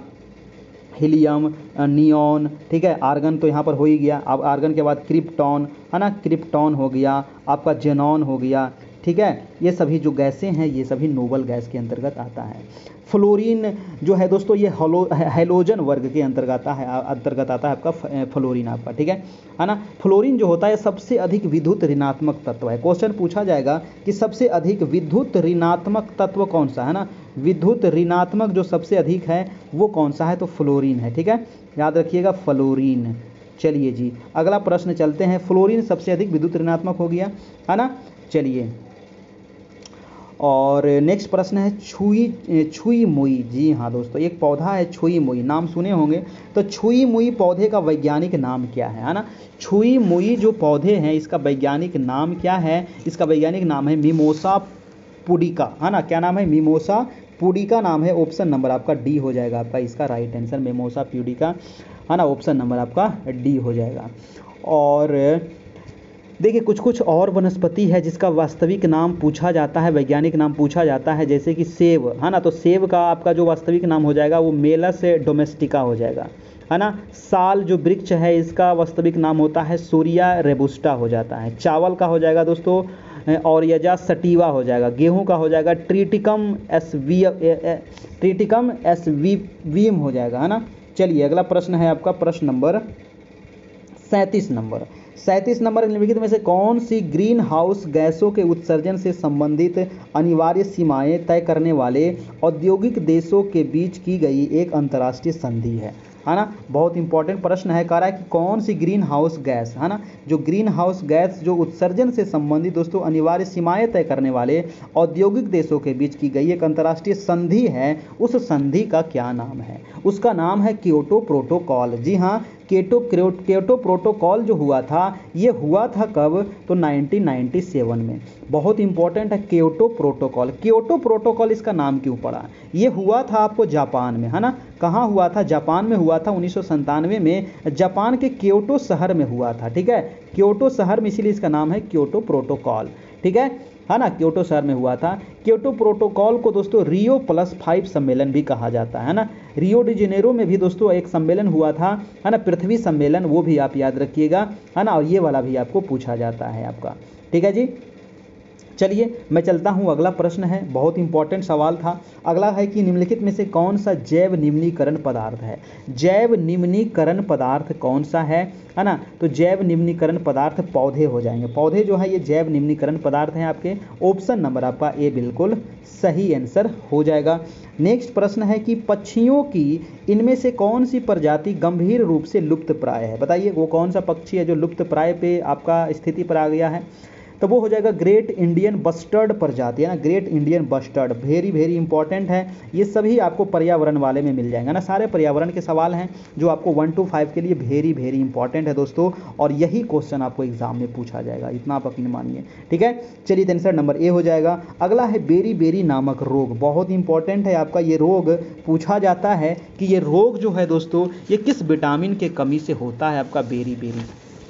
हीलियम, नियॉन, ठीक है। आर्गन तो यहाँ पर हो ही गया। अब आर्गन के बाद क्रिप्टॉन, है ना, क्रिप्टॉन हो गया आपका, जेनॉन हो गया, ठीक है। ये सभी जो गैसें हैं ये सभी नोबल गैस के अंतर्गत आता है। फ्लोरीन जो है दोस्तों ये हैलोजन वर्ग के अंतर्गत है अंतर्गत आता है आपका फ्लोरीन आपका, ठीक है है ना। फ्लोरीन जो होता है सबसे अधिक विद्युत ऋणात्मक तत्व है। क्वेश्चन पूछा जाएगा कि सबसे अधिक विद्युत ऋणात्मक तत्व कौन सा है ना, विद्युत ऋणात्मक जो सबसे अधिक है वो कौन सा है, तो फ्लोरीन है, ठीक है, याद रखिएगा फ्लोरीन। चलिए जी, अगला प्रश्न चलते हैं। फ्लोरीन सबसे अधिक विद्युत ऋणात्मक हो गया, है ना। चलिए, और नेक्स्ट प्रश्न है छुई छुई मुई। जी हाँ दोस्तों, एक पौधा है छुई मुई, नाम सुने होंगे। तो छुई मुई पौधे का वैज्ञानिक नाम क्या है, है ना। छुई मुई जो पौधे हैं इसका वैज्ञानिक नाम क्या है, इसका वैज्ञानिक नाम है मिमोसा पुडिका, है ना। क्या नाम है, मिमोसा पुडिका नाम है। ऑप्शन नंबर आपका डी हो जाएगा आपका इसका राइट आंसर, मिमोसा पुडिका, है ना। ऑप्शन नंबर आपका डी हो जाएगा। और देखिए कुछ कुछ और वनस्पति है जिसका वास्तविक नाम पूछा जाता है, वैज्ञानिक नाम पूछा जाता है, जैसे कि सेब, है ना। तो सेब का आपका जो वास्तविक नाम हो जाएगा वो मेलस डोमेस्टिका हो जाएगा, है ना। साल जो वृक्ष है इसका वास्तविक नाम होता है सूर्या रेबुस्टा हो जाता है। चावल का हो जाएगा दोस्तों ऑरियजा सटीवा हो जाएगा। गेहूं का हो जाएगा ट्रिटिकम एस वी ट्रिटिकम एस वी वीम हो जाएगा, है ना। चलिए, अगला प्रश्न है आपका प्रश्न नंबर सैंतीस नंबर सैंतीस नंबर निम्नलिखित में से कौन सी ग्रीन हाउस गैसों के उत्सर्जन से संबंधित अनिवार्य सीमाएं तय करने वाले औद्योगिक देशों के बीच की गई एक अंतर्राष्ट्रीय संधि है, है ना। बहुत इंपॉर्टेंट प्रश्न है, कह रहा है कि कौन सी ग्रीन हाउस गैस, है ना, जो ग्रीन हाउस गैस जो उत्सर्जन से संबंधित दोस्तों अनिवार्य सीमाएं तय करने वाले औद्योगिक देशों के बीच की गई एक अंतर्राष्ट्रीय संधि है, उस संधि का क्या नाम है। उसका नाम है क्योटो प्रोटोकॉल। जी हाँ, क्योटो क्योटो प्रोटोकॉल जो हुआ था ये हुआ था कब, तो नाइनटीन नाइंटी सेवन में। बहुत इंपॉर्टेंट है क्योटो प्रोटोकॉल। क्योटो प्रोटोकॉल इसका नाम क्यों पड़ा, ये हुआ था आपको जापान में, है ना। कहाँ हुआ था, जापान में हुआ था। उन्नीस सौ संतानवे में जापान के क्योटो शहर में हुआ था, ठीक है, क्योटो शहर में, इसीलिए इसका नाम है क्योटो प्रोटोकॉल, ठीक है है ना। क्योटो शहर में हुआ था। क्योटो प्रोटोकॉल को दोस्तों रियो प्लस फाइव सम्मेलन भी कहा जाता है ना। रियो डी जेनेरो में भी दोस्तों एक सम्मेलन हुआ था, है ना, पृथ्वी सम्मेलन, वो भी आप याद रखिएगा, है ना। और ये वाला भी आपको पूछा जाता है आपका, ठीक है जी। चलिए मैं चलता हूँ, अगला प्रश्न है, बहुत इंपॉर्टेंट सवाल था। अगला है कि निम्नलिखित में से कौन सा जैव निम्नीकरण पदार्थ है। जैव निम्नीकरण पदार्थ कौन सा है, है ना। तो जैव निम्नीकरण पदार्थ पौधे हो जाएंगे। पौधे जो है ये जैव निम्नीकरण पदार्थ हैं आपके। ऑप्शन नंबर आपका ए बिल्कुल सही आंसर हो जाएगा। नेक्स्ट प्रश्न है कि पक्षियों की इनमें से कौन सी प्रजाति गंभीर रूप से लुप्त प्राय है। बताइए वो कौन सा पक्षी है जो लुप्त प्राय पे आपका स्थिति पर आ गया है। तो वो हो जाएगा ग्रेट इंडियन बस्टर्ड प्रजाति, है ना। Great Indian bustard very very important है। ये सभी आपको पर्यावरण वाले में मिल जाएंगे ना। सारे पर्यावरण के सवाल हैं जो आपको वन टू फाइव के लिए वेरी वेरी इंपॉर्टेंट है दोस्तों, और यही क्वेश्चन आपको एग्जाम में पूछा जाएगा, इतना आप यकीन मानिए। ठीक है, चलिए तो आंसर नंबर ए हो जाएगा। अगला है बेरी बेरी नामक रोग, बहुत इंपॉर्टेंट है आपका। ये रोग पूछा जाता है कि ये रोग जो है दोस्तों ये किस विटामिन के कमी से होता है आपका बेरी बेरी।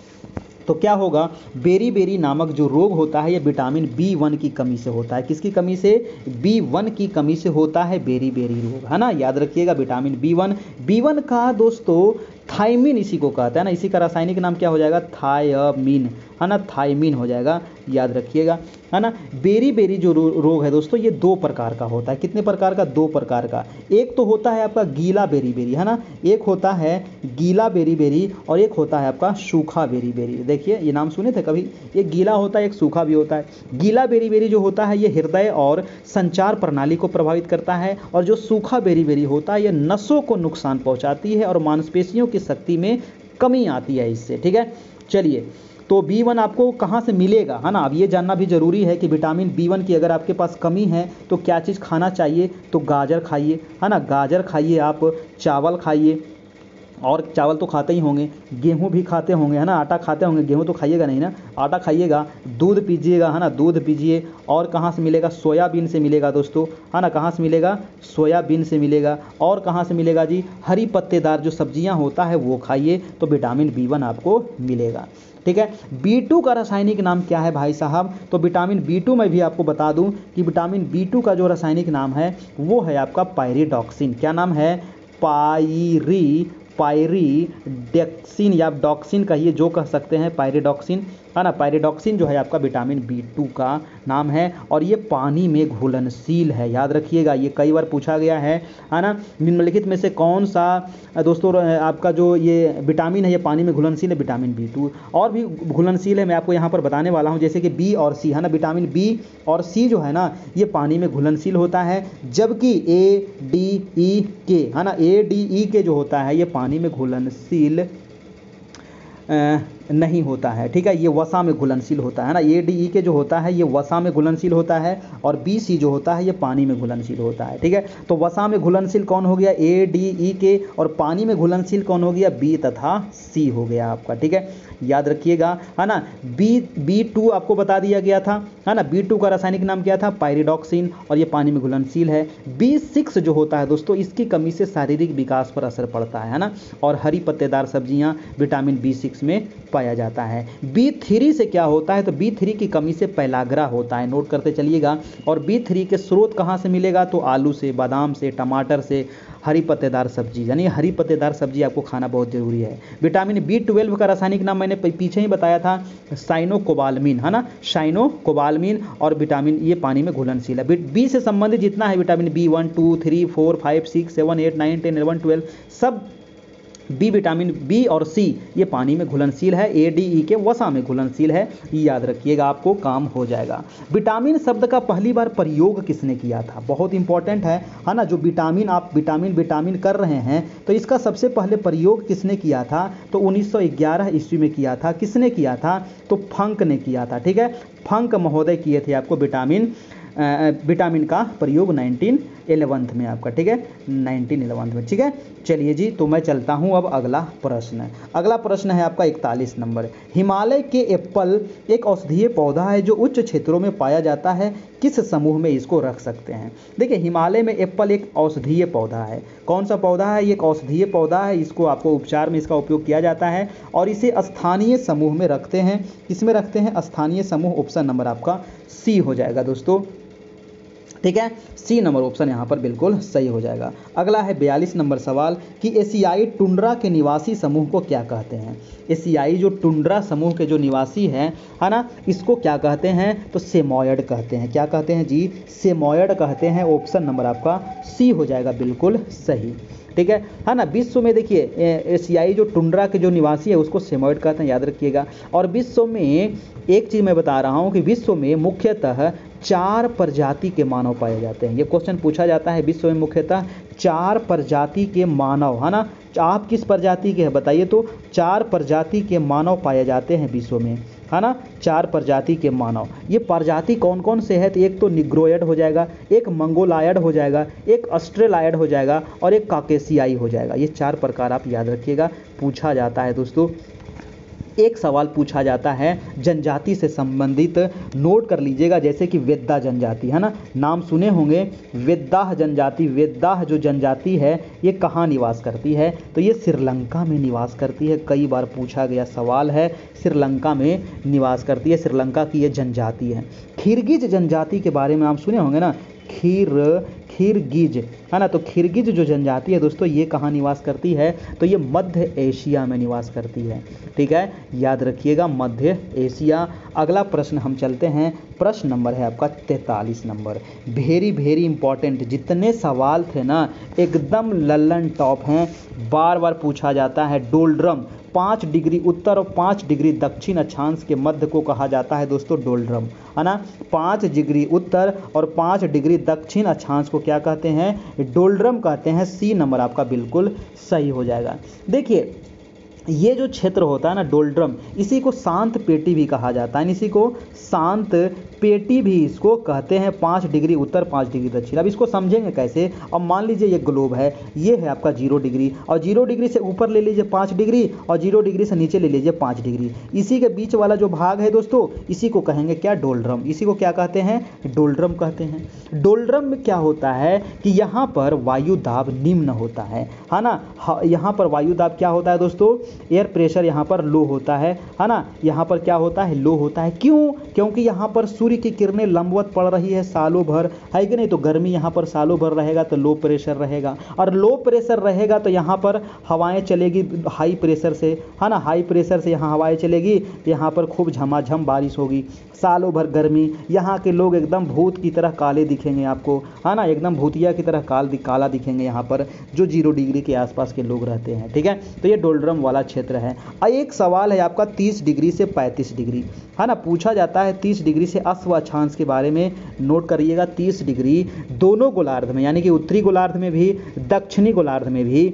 तो क्या होगा, बेरी बेरी नामक जो रोग होता है ये विटामिन बी वन की कमी से होता है। किसकी कमी से, बी वन की कमी से होता है बेरी बेरी रोग, है ना। याद रखिएगा vitamin B one. B one का दोस्तों थायमिन इसी को कहते हैं ना, इसी का रासायनिक नाम क्या हो जाएगा, थायमीन, है ना, थायमीन हो जाएगा, याद रखिएगा, है ना। बेरी बेरी जो रो, रोग है दोस्तों ये दो प्रकार का होता है। कितने प्रकार का, दो प्रकार का। एक तो होता है आपका गीला बेरी बेरी, है ना, एक होता है गीला बेरी बेरी और एक होता है आपका सूखा बेरी बेरी। देखिए ये नाम सुने थे कभी, एक गीला होता है एक सूखा भी होता है। गीला बेरी बेरी जो होता है ये हृदय और संचार प्रणाली को प्रभावित करता है, और जो सूखा बेरी बेरी होता है ये नसों को नुकसान पहुंचाती है और मांसपेशियों की शक्ति में कमी आती है इससे। ठीक है, चलिए तो बी वन आपको कहाँ से मिलेगा, है ना। अब ये जानना भी जरूरी है कि विटामिन बी वन की अगर आपके पास कमी है तो क्या चीज़ खाना चाहिए। तो गाजर खाइए, है ना, गाजर खाइए आप, चावल खाइए, और चावल तो खाते ही होंगे, गेहूं भी खाते होंगे, है ना, आटा खाते होंगे, गेहूं तो खाइएगा नहीं ना, आटा खाइएगा, दूध पीजिएगा, है ना, दूध पीजिए। और कहाँ से मिलेगा, सोयाबीन से मिलेगा दोस्तों, है ना, कहाँ से मिलेगा, सोयाबीन से मिलेगा। और कहाँ से मिलेगा जी, हरी पत्तेदार जो सब्जियां होता है वो खाइए, तो विटामिन बी वन आपको मिलेगा। ठीक है, बी टू का रासायनिक नाम क्या है भाई साहब। तो विटामिन बी टू मैं भी आपको बता दूं कि विटामिन बी टू का जो रासायनिक नाम है वो है आपका पायरिडॉक्सिन। क्या नाम है, पायरी पायरिडॉक्सिन या डॉक्सिन कहिए, जो कह सकते हैं, पायरिडॉक्सिन, है ना। पायरिडॉक्सिन जो है आपका विटामिन बी टू का नाम है, और ये पानी में घुलनशील है, याद रखिएगा, ये कई बार पूछा गया है, है ना। निम्नलिखित में से कौन सा दोस्तों आपका जो ये विटामिन है ये पानी में घुलनशील है, विटामिन बी टू। और भी घुलनशील है, मैं आपको यहाँ पर बताने वाला हूँ, जैसे कि बी और सी, है ना। विटामिन बी और सी जो है ना ये पानी में घुलनशील होता है, जबकि ए डी ई के, है ना, ए डी ई के जो होता है ये पानी में घुलनशील नहीं होता है। ठीक है, ये वसा में घुलनशील होता है ना। ए डी ई के जो होता है ये वसा में घुलनशील होता है, और बी सी जो होता है ये पानी में घुलनशील होता है। ठीक है, तो वसा में घुलनशील कौन हो गया, ए डी ई के, और पानी में घुलनशील कौन हो गया, बी तथा सी हो गया आपका। ठीक है, याद रखिएगा, है ना। बी बी टू आपको बता दिया गया था, है ना। बी टू का रासायनिक नाम क्या था, पायरिडॉक्सिन, और ये पानी में घुलनशील है। बी सिक्स जो होता है दोस्तों इसकी कमी से शारीरिक विकास पर असर पड़ता है, है ना, और हरी पत्तेदार सब्जियां विटामिन बी सिक्स में पाया जाता है। बी थ्री से क्या होता है, तो बी थ्री की कमी से पैलाग्रा होता है, नोट करते चलिएगा। और बी थ्री के स्रोत कहाँ से मिलेगा, तो आलू से, बादाम से, टमाटर से, हरी पत्तेदार सब्जी, यानी हरी पत्तेदार सब्जी आपको खाना बहुत जरूरी है। विटामिन बी ट्वेल्व का रासायनिक नाम मैंने पीछे ही बताया था, साइनोकोबाल्मिन, है ना, साइनोकोबाल्मिन, और विटामिन ये पानी में घुलनशील है। बी से संबंधित जितना है vitamin B one two three four five six seven eight nine ten eleven twelve सब बी विटामिन बी और सी ये पानी में घुलनशील है, ए डी ई के वसा में घुलनशील है, याद रखिएगा, आपको काम हो जाएगा। विटामिन शब्द का पहली बार प्रयोग किसने किया था, बहुत इंपॉर्टेंट है, है ना। जो विटामिन आप विटामिन विटामिन कर रहे हैं तो इसका सबसे पहले प्रयोग किसने किया था, तो उन्नीस सौ ग्यारह ईस्वी में किया था। किसने किया था, तो फंक ने किया था। ठीक है, फंक महोदय किए थे आपको विटामिन विटामिन का प्रयोग नाइनटीन इलेवंथ में आपका। ठीक है, नाइनटीन इलेवंथ में। ठीक है, चलिए जी, तो मैं चलता हूं अब अगला प्रश्न। अगला प्रश्न है आपका इकतालीस नंबर। हिमालय के एप्पल एक औषधीय पौधा है जो उच्च क्षेत्रों में पाया जाता है, किस समूह में इसको रख सकते हैं। देखिए हिमालय में एप्पल एक औषधीय पौधा है। कौन सा पौधा है, ये एक औषधीय पौधा है, इसको आपको उपचार में इसका उपयोग किया जाता है, और इसे स्थानीय समूह में रखते हैं। किसमें रखते हैं, स्थानीय समूह, ऑप्शन नंबर आपका सी हो जाएगा दोस्तों। ठीक है, सी नंबर ऑप्शन यहाँ पर बिल्कुल सही हो जाएगा। अगला है बयालीस नंबर सवाल कि एशियाई टुंड्रा के निवासी समूह को क्या कहते हैं। एशियाई जो टुंड्रा समूह के जो निवासी हैं, है ना, इसको क्या कहते हैं, तो सेमोयड कहते हैं। क्या कहते हैं जी, सेमोयड कहते हैं। ऑप्शन नंबर आपका सी हो जाएगा बिल्कुल सही। ठीक है है ना। विश्व में देखिए एशियाई जो टुंड्रा के जो निवासी है उसको सेमोयड कहते हैं, याद रखिएगा। और विश्व में एक चीज़ मैं बता रहा हूँ कि विश्व में मुख्यतः चार प्रजाति के मानव पाए जाते हैं। ये क्वेश्चन पूछा जाता है, विश्व में मुख्यतः चार प्रजाति के मानव, है ना। आप किस प्रजाति के हैं बताइए, तो चार प्रजाति के मानव पाए जाते हैं विश्व में, है ना। चार प्रजाति के मानव, ये प्रजाति कौन कौन से है, तो एक तो निग्रोयड हो जाएगा, एक मंगोलायड हो जाएगा, एक ऑस्ट्रेलायड हो जाएगा और एक काकेशियाई हो जाएगा। ये चार प्रकार आप याद रखिएगा, पूछा जाता है दोस्तों। एक सवाल पूछा जाता है जनजाति से संबंधित, नोट कर लीजिएगा, जैसे कि वेद्दा जनजाति, है ना, नाम सुने होंगे। वेद्दाह जनजाति, वेद्दाह जो जनजाति है ये कहाँ निवास करती है, तो ये श्रीलंका में निवास करती है। कई बार पूछा गया सवाल है, श्रीलंका में निवास करती है, श्रीलंका की ये जनजाति है। खिरगिज जनजाति के बारे में आप सुने होंगे ना, खीर खिरगिज, है ना। तो खिरगिज जो जनजाति है दोस्तों ये कहाँ निवास करती है, तो ये मध्य एशिया में निवास करती है। ठीक है, याद रखिएगा, मध्य एशिया। अगला प्रश्न हम चलते हैं, प्रश्न नंबर है आपका तैंतालीस नंबर। वेरी वेरी इंपॉर्टेंट, जितने सवाल थे ना एकदम लल्लन टॉप हैं, बार बार पूछा जाता है। डोल्ड्रम पाँच डिग्री उत्तर और पाँच डिग्री दक्षिण अक्षांश के मध्य को कहा जाता है दोस्तों डोल्ड्रम, है ना। पाँच डिग्री उत्तर और पाँच डिग्री दक्षिण अक्षांश को क्या कहते हैं, डोल्ड्रम कहते हैं। सी नंबर आपका बिल्कुल सही हो जाएगा। देखिए ये जो क्षेत्र होता है ना डोल्ड्रम, इसी को शांत पेटी भी कहा जाता है, इसी को शांत पेटी भी इसको कहते हैं। पाँच डिग्री उत्तर पाँच डिग्री दक्षिण। अब इसको समझेंगे कैसे, अब मान लीजिए ये ग्लोब है, ये है आपका जीरो डिग्री, और जीरो डिग्री से ऊपर ले लीजिए पाँच डिग्री और जीरो डिग्री से नीचे ले लीजिए पाँच डिग्री। इसी के बीच वाला जो भाग है दोस्तों, इसी को कहेंगे क्या, डोल्ड्रम। इसी को क्या कहते हैं, डोल्ड्रम कहते हैं। डोल्ड्रम में क्या होता है कि यहाँ पर वायु दाब निम्न होता है, है ना। यहाँ पर वायु दाब क्या होता है दोस्तों, एयर प्रेशर यहाँ पर लो होता है, है ना। यहाँ पर क्या होता है, लो होता है। क्यों, क्योंकि यहाँ पर सूर्य की किरणें लंबवत पड़ रही है सालों भर, है कि नहीं। तो गर्मी यहाँ पर सालों भर रहेगा तो लो प्रेशर रहेगा, और लो प्रेशर रहेगा तो यहाँ पर हवाएं चलेगी हाई प्रेशर से, है ना। हाई प्रेशर से यहाँ हवाएं चलेगी तो यहाँ पर खूब झमाझम बारिश होगी, सालों भर गर्मी। यहाँ के लोग एकदम भूत की तरह काले दिखेंगे आपको, है ना, एकदम भूतिया की तरह काल काला दिखेंगे यहाँ पर जो जीरो डिग्री के आसपास के लोग रहते हैं। ठीक है, तो ये डोल्ड्रम वाला क्षेत्र है। एक सवाल है आपका तीस डिग्री से पैंतीस डिग्री, है ना, पूछा जाता है तीस डिग्री से अश्व अक्षांश के बारे में। नोट करिएगा, तीस डिग्री दोनों गोलार्ध में, यानी कि उत्तरी गोलार्ध में भी दक्षिणी गोलार्ध में भी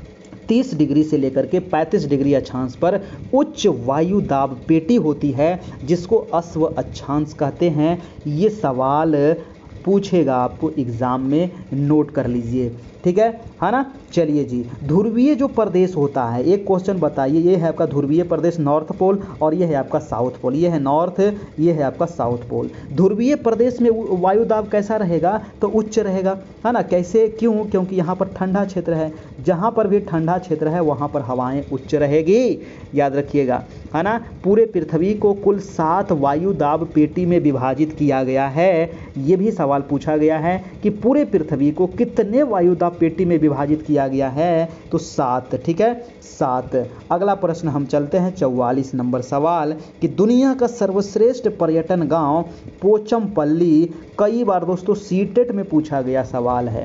तीस डिग्री से लेकर के पैंतीस डिग्री अक्षांश पर उच्च वायु दाब पेटी होती है, जिसको अश्व अक्षांश कहते हैं। ये सवाल पूछेगा आपको एग्जाम में, नोट कर लीजिए। ठीक है है ना। चलिए जी, ध्रुवीय जो प्रदेश होता है, एक क्वेश्चन बताइए, ये है आपका ध्रुवीय प्रदेश नॉर्थ पोल और ये है आपका साउथ पोल। ये है नॉर्थ, ये है आपका साउथ पोल। ध्रुवीय प्रदेश में वायु दाब कैसा रहेगा, तो उच्च रहेगा, है ना। कैसे, क्यों, क्योंकि यहाँ पर ठंडा क्षेत्र है, जहाँ पर भी ठंडा क्षेत्र है वहाँ पर हवाएं उच्च रहेगी, याद रखिएगा, है ना। पूरे पृथ्वी को कुल सात वायु दाब पेटी में विभाजित किया गया है। ये भी सवाल पूछा गया है कि पूरे पृथ्वी को कितने वायु दाब पेटी में विभाजित किया गया है, तो सात। ठीक है, सात। अगला प्रश्न हम चलते हैं चौवालीस नंबर सवाल कि दुनिया का सर्वश्रेष्ठ पर्यटन गांव पोचमपल्ली। कई बार दोस्तों सीटेट में पूछा गया सवाल है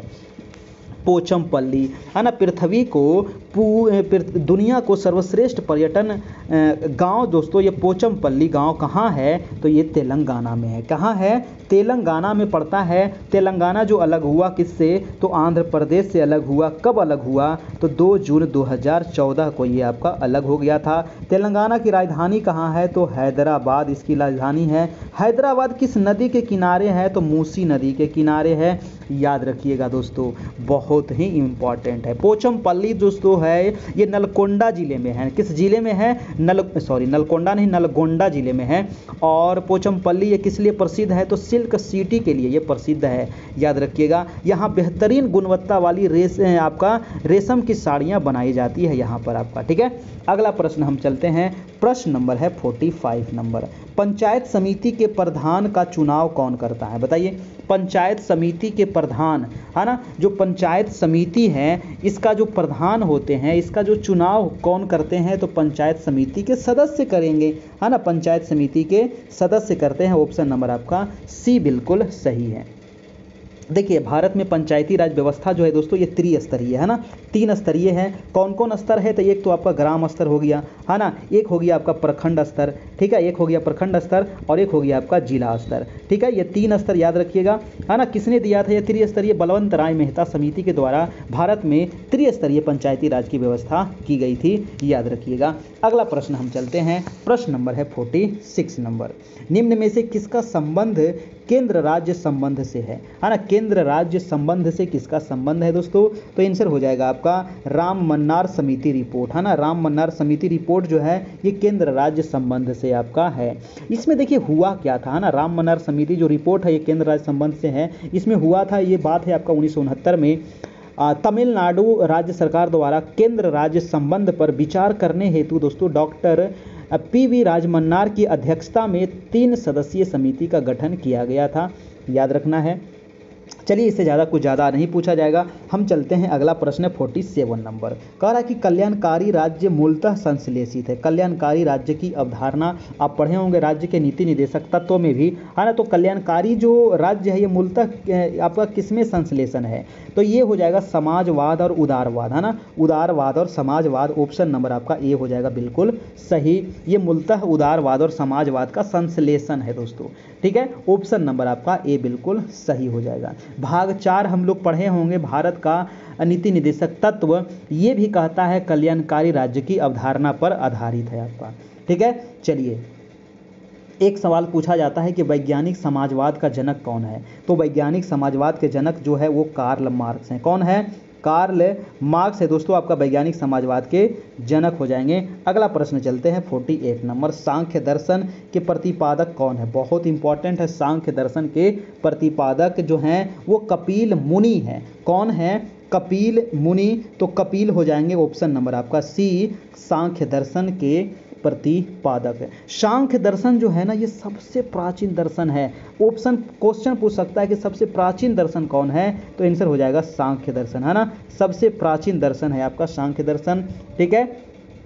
पोचमपल्ली, है ना। पृथ्वी को दुनिया को सर्वश्रेष्ठ पर्यटन गांव दोस्तों ये पोचमपल्ली गांव कहाँ है, तो ये तेलंगाना में है। कहाँ है, तेलंगाना में पड़ता है। तेलंगाना जो अलग हुआ किससे, तो आंध्र प्रदेश से अलग हुआ। कब अलग हुआ, तो दो जून दो हज़ार चौदह को ये आपका अलग हो गया था। तेलंगाना की राजधानी कहाँ है, तो हैदराबाद इसकी राजधानी है। हैदराबाद किस नदी के किनारे है, तो मूसी नदी के किनारे है, याद रखिएगा दोस्तों, बहुत ही इम्पॉर्टेंट है। पोचमपल्ली दोस्तों है ये नलगोंडा जिले में है। किस जिले में है, नल सॉरी नलगोंडा नहीं, नलगोंडा जिले में है। और पोचमपल्ली ये किस लिए प्रसिद्ध है, तो सिल्क सिटी के लिए ये प्रसिद्ध है, याद रखिएगा। यहाँ बेहतरीन गुणवत्ता वाली रेस आपका रेशम की साड़ियाँ बनाई जाती है यहाँ पर आपका। ठीक है, अगला प्रश्न हम चलते हैं, प्रश्न नंबर है पैंतालीस नंबर। पंचायत समिति के प्रधान का चुनाव कौन करता है, बताइए। पंचायत समिति के प्रधान, है ना, जो पंचायत समिति है इसका जो प्रधान होते हैं, इसका जो चुनाव कौन करते हैं, तो पंचायत समिति के सदस्य करेंगे, है ना, पंचायत समिति के सदस्य करते हैं। ऑप्शन नंबर आपका सी बिल्कुल सही है। देखिए, भारत में पंचायती राज व्यवस्था जो है दोस्तों ये त्रिस्तरीय है ना, तीन स्तरीय है। कौन कौन स्तर है, तो एक तो आपका ग्राम स्तर हो गया, है ना, एक हो गया आपका प्रखंड स्तर, ठीक है, एक हो गया प्रखंड स्तर और एक हो गया आपका जिला स्तर, ठीक है। ये तीन स्तर याद रखिएगा, है ना। किसने दिया था ये त्रिस्तरीय, बलवंत राय मेहता समिति के द्वारा भारत में त्रिस्तरीय पंचायती राज की व्यवस्था की गई थी, याद रखिएगा। अगला प्रश्न हम चलते हैं, प्रश्न नंबर है फोर्टी सिक्स नंबर। निम्न में से किसका संबंध केंद्र राज्य संबंध से है, है ना, केंद्र राज्य संबंध से किसका संबंध है दोस्तों, तो आंसर हो जाएगा आपका राम मन्नार समिति रिपोर्ट, है ना। राम मन्नार समिति रिपोर्ट जो है ये केंद्र राज्य संबंध से आपका है। इसमें देखिए हुआ क्या था, है ना, राम मन्नार समिति जो रिपोर्ट है ये केंद्र राज्य संबंध से है। इसमें हुआ था, ये बात है आपका उन्नीस सौ उनहत्तर में तमिलनाडु राज्य सरकार द्वारा केंद्र राज्य संबंध पर विचार करने हेतु दोस्तों डॉक्टर पी वी राजमन्नार की अध्यक्षता में तीन सदस्यीय समिति का गठन किया गया था, याद रखना है। चलिए, इससे ज़्यादा कुछ ज़्यादा नहीं पूछा जाएगा। हम चलते हैं, अगला प्रश्न है फोर्टी सेवन नंबर। कह रहा है कि कल्याणकारी राज्य मूलतः संश्लेषित है। कल्याणकारी राज्य की अवधारणा आप पढ़े होंगे राज्य के नीति निदेशक तत्वों में भी, है ना। तो कल्याणकारी जो राज्य है ये मूलतः आपका किसमें संश्लेषण है, तो ये हो जाएगा समाजवाद और उदारवाद, है ना, उदारवाद और समाजवाद। ऑप्शन नंबर आपका ए हो जाएगा बिल्कुल सही। ये मूलतः उदारवाद और समाजवाद का संश्लेषण है दोस्तों, ठीक है। ऑप्शन नंबर आपका ए बिल्कुल सही हो जाएगा। भाग चार हम लोग पढ़े होंगे, भारत का नीति निदेशक तत्व, ये भी कहता है कल्याणकारी राज्य की अवधारणा पर आधारित है आपका, ठीक है। चलिए, एक सवाल पूछा जाता है कि वैज्ञानिक समाजवाद का जनक कौन है, तो वैज्ञानिक समाजवाद के जनक जो है वो कार्ल मार्क्स हैं। कौन है, कार्ल मार्क्स है दोस्तों आपका वैज्ञानिक समाजवाद के जनक हो जाएंगे। अगला प्रश्न चलते हैं अड़तालीस नंबर। सांख्य दर्शन के प्रतिपादक कौन है, बहुत इंपॉर्टेंट है। सांख्य दर्शन के प्रतिपादक जो हैं वो कपिल मुनि हैं। कौन है, कपिल मुनि। तो कपिल हो जाएंगे ऑप्शन नंबर आपका सी, सांख्य दर्शन के प्रतिपादक है। सांख्य दर्शन जो है ना ये सबसे प्राचीन दर्शन है। ऑप्शन क्वेश्चन पूछ सकता है कि सबसे प्राचीन दर्शन कौन है, तो आंसर हो जाएगा सांख्य दर्शन, है ना। सबसे प्राचीन दर्शन है आपका सांख्य दर्शन, ठीक है।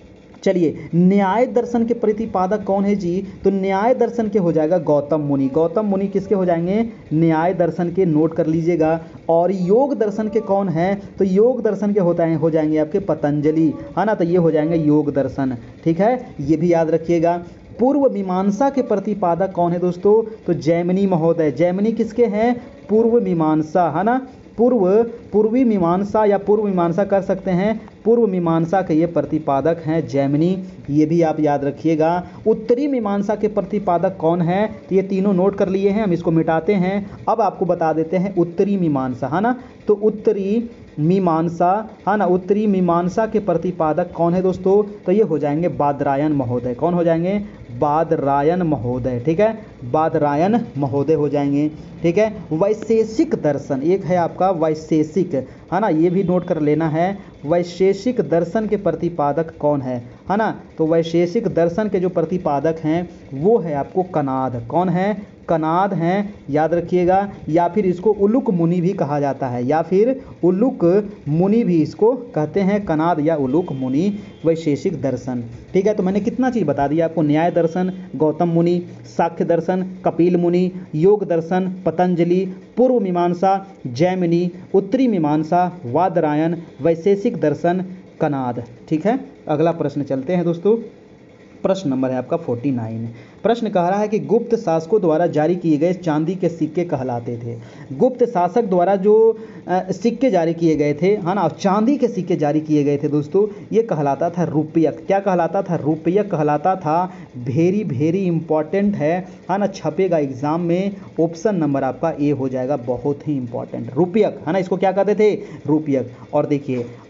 चलिए, न्याय दर्शन के प्रतिपादक कौन है जी, तो न्याय दर्शन के हो जाएगा गौतम मुनि। गौतम मुनि किसके हो जाएंगे, न्याय दर्शन के, नोट कर लीजिएगा। और योग दर्शन के कौन है, तो योग दर्शन के होता है हो जाएंगे आपके पतंजलि, है ना, तो ये हो जाएंगे योग दर्शन, ठीक है, ये भी याद रखिएगा। पूर्व मीमांसा के प्रतिपादक कौन है दोस्तों, तो जैमिनी महोदय। जैमिनी किसके हैं, पूर्व मीमांसा, है ना, पूर्व पूर्वी मीमांसा या पूर्व मीमांसा कर सकते हैं, पूर्व मीमांसा के ये प्रतिपादक हैं जैमिनी, ये भी आप याद रखिएगा। उत्तरी मीमांसा के प्रतिपादक कौन है, तो ये तीनों नोट कर लिए हैं, हम इसको मिटाते हैं। अब आपको बता देते हैं उत्तरी मीमांसा, है ना, तो उत्तरी मीमांसा, है ना, उत्तरी मीमांसा के प्रतिपादक कौन है दोस्तों, तो ये हो जाएंगे बादरायण महोदय। कौन हो जाएंगे, बादरायण महोदय, ठीक है, बादरायण महोदय हो जाएंगे, ठीक है। वैशेषिक दर्शन एक है आपका वैशेषिक, है ना, ये भी नोट कर लेना है। वैशेषिक दर्शन के प्रतिपादक कौन है, है ना, तो वैशेषिक दर्शन के जो प्रतिपादक हैं वो है आपको कनाद। कौन है, कनाद हैं, याद रखिएगा। या फिर इसको उलुक मुनि भी कहा जाता है, या फिर उलुक मुनि भी इसको कहते हैं, कनाद या उलुक मुनि, वैशेषिक दर्शन, ठीक है। तो मैंने कितना चीज़ बता दिया आपको, न्याय दर्शन गौतम मुनि, सांख्य दर्शन कपिल मुनि, योग दर्शन पतंजलि, पूर्व मीमांसा जैमिनी, उत्तरी मीमांसा बादरायण, वैशेषिक दर्शन कनाद, ठीक है। अगला प्रश्न चलते हैं दोस्तों, प्रश्न नंबर है आपका उनचास। प्रश्न कह रहा है कि गुप्त शासकों द्वारा जारी किए गए चांदी के सिक्के कहलाते थे। गुप्त शासक द्वारा जो सिक्के जारी किए गए थे, है ना, चांदी के सिक्के जारी किए गए थे दोस्तों, ये कहलाता था रुपयक। क्या कहलाता था, रुपयक कहलाता था। वेरी वेरी इंपॉर्टेंट है, है ना, छपेगा एग्जाम में। ऑप्शन नंबर आपका ए हो जाएगा, बहुत ही इंपॉर्टेंट, रुपयक, है ना, इसको क्या कहते थे, रुपयक। और देखिए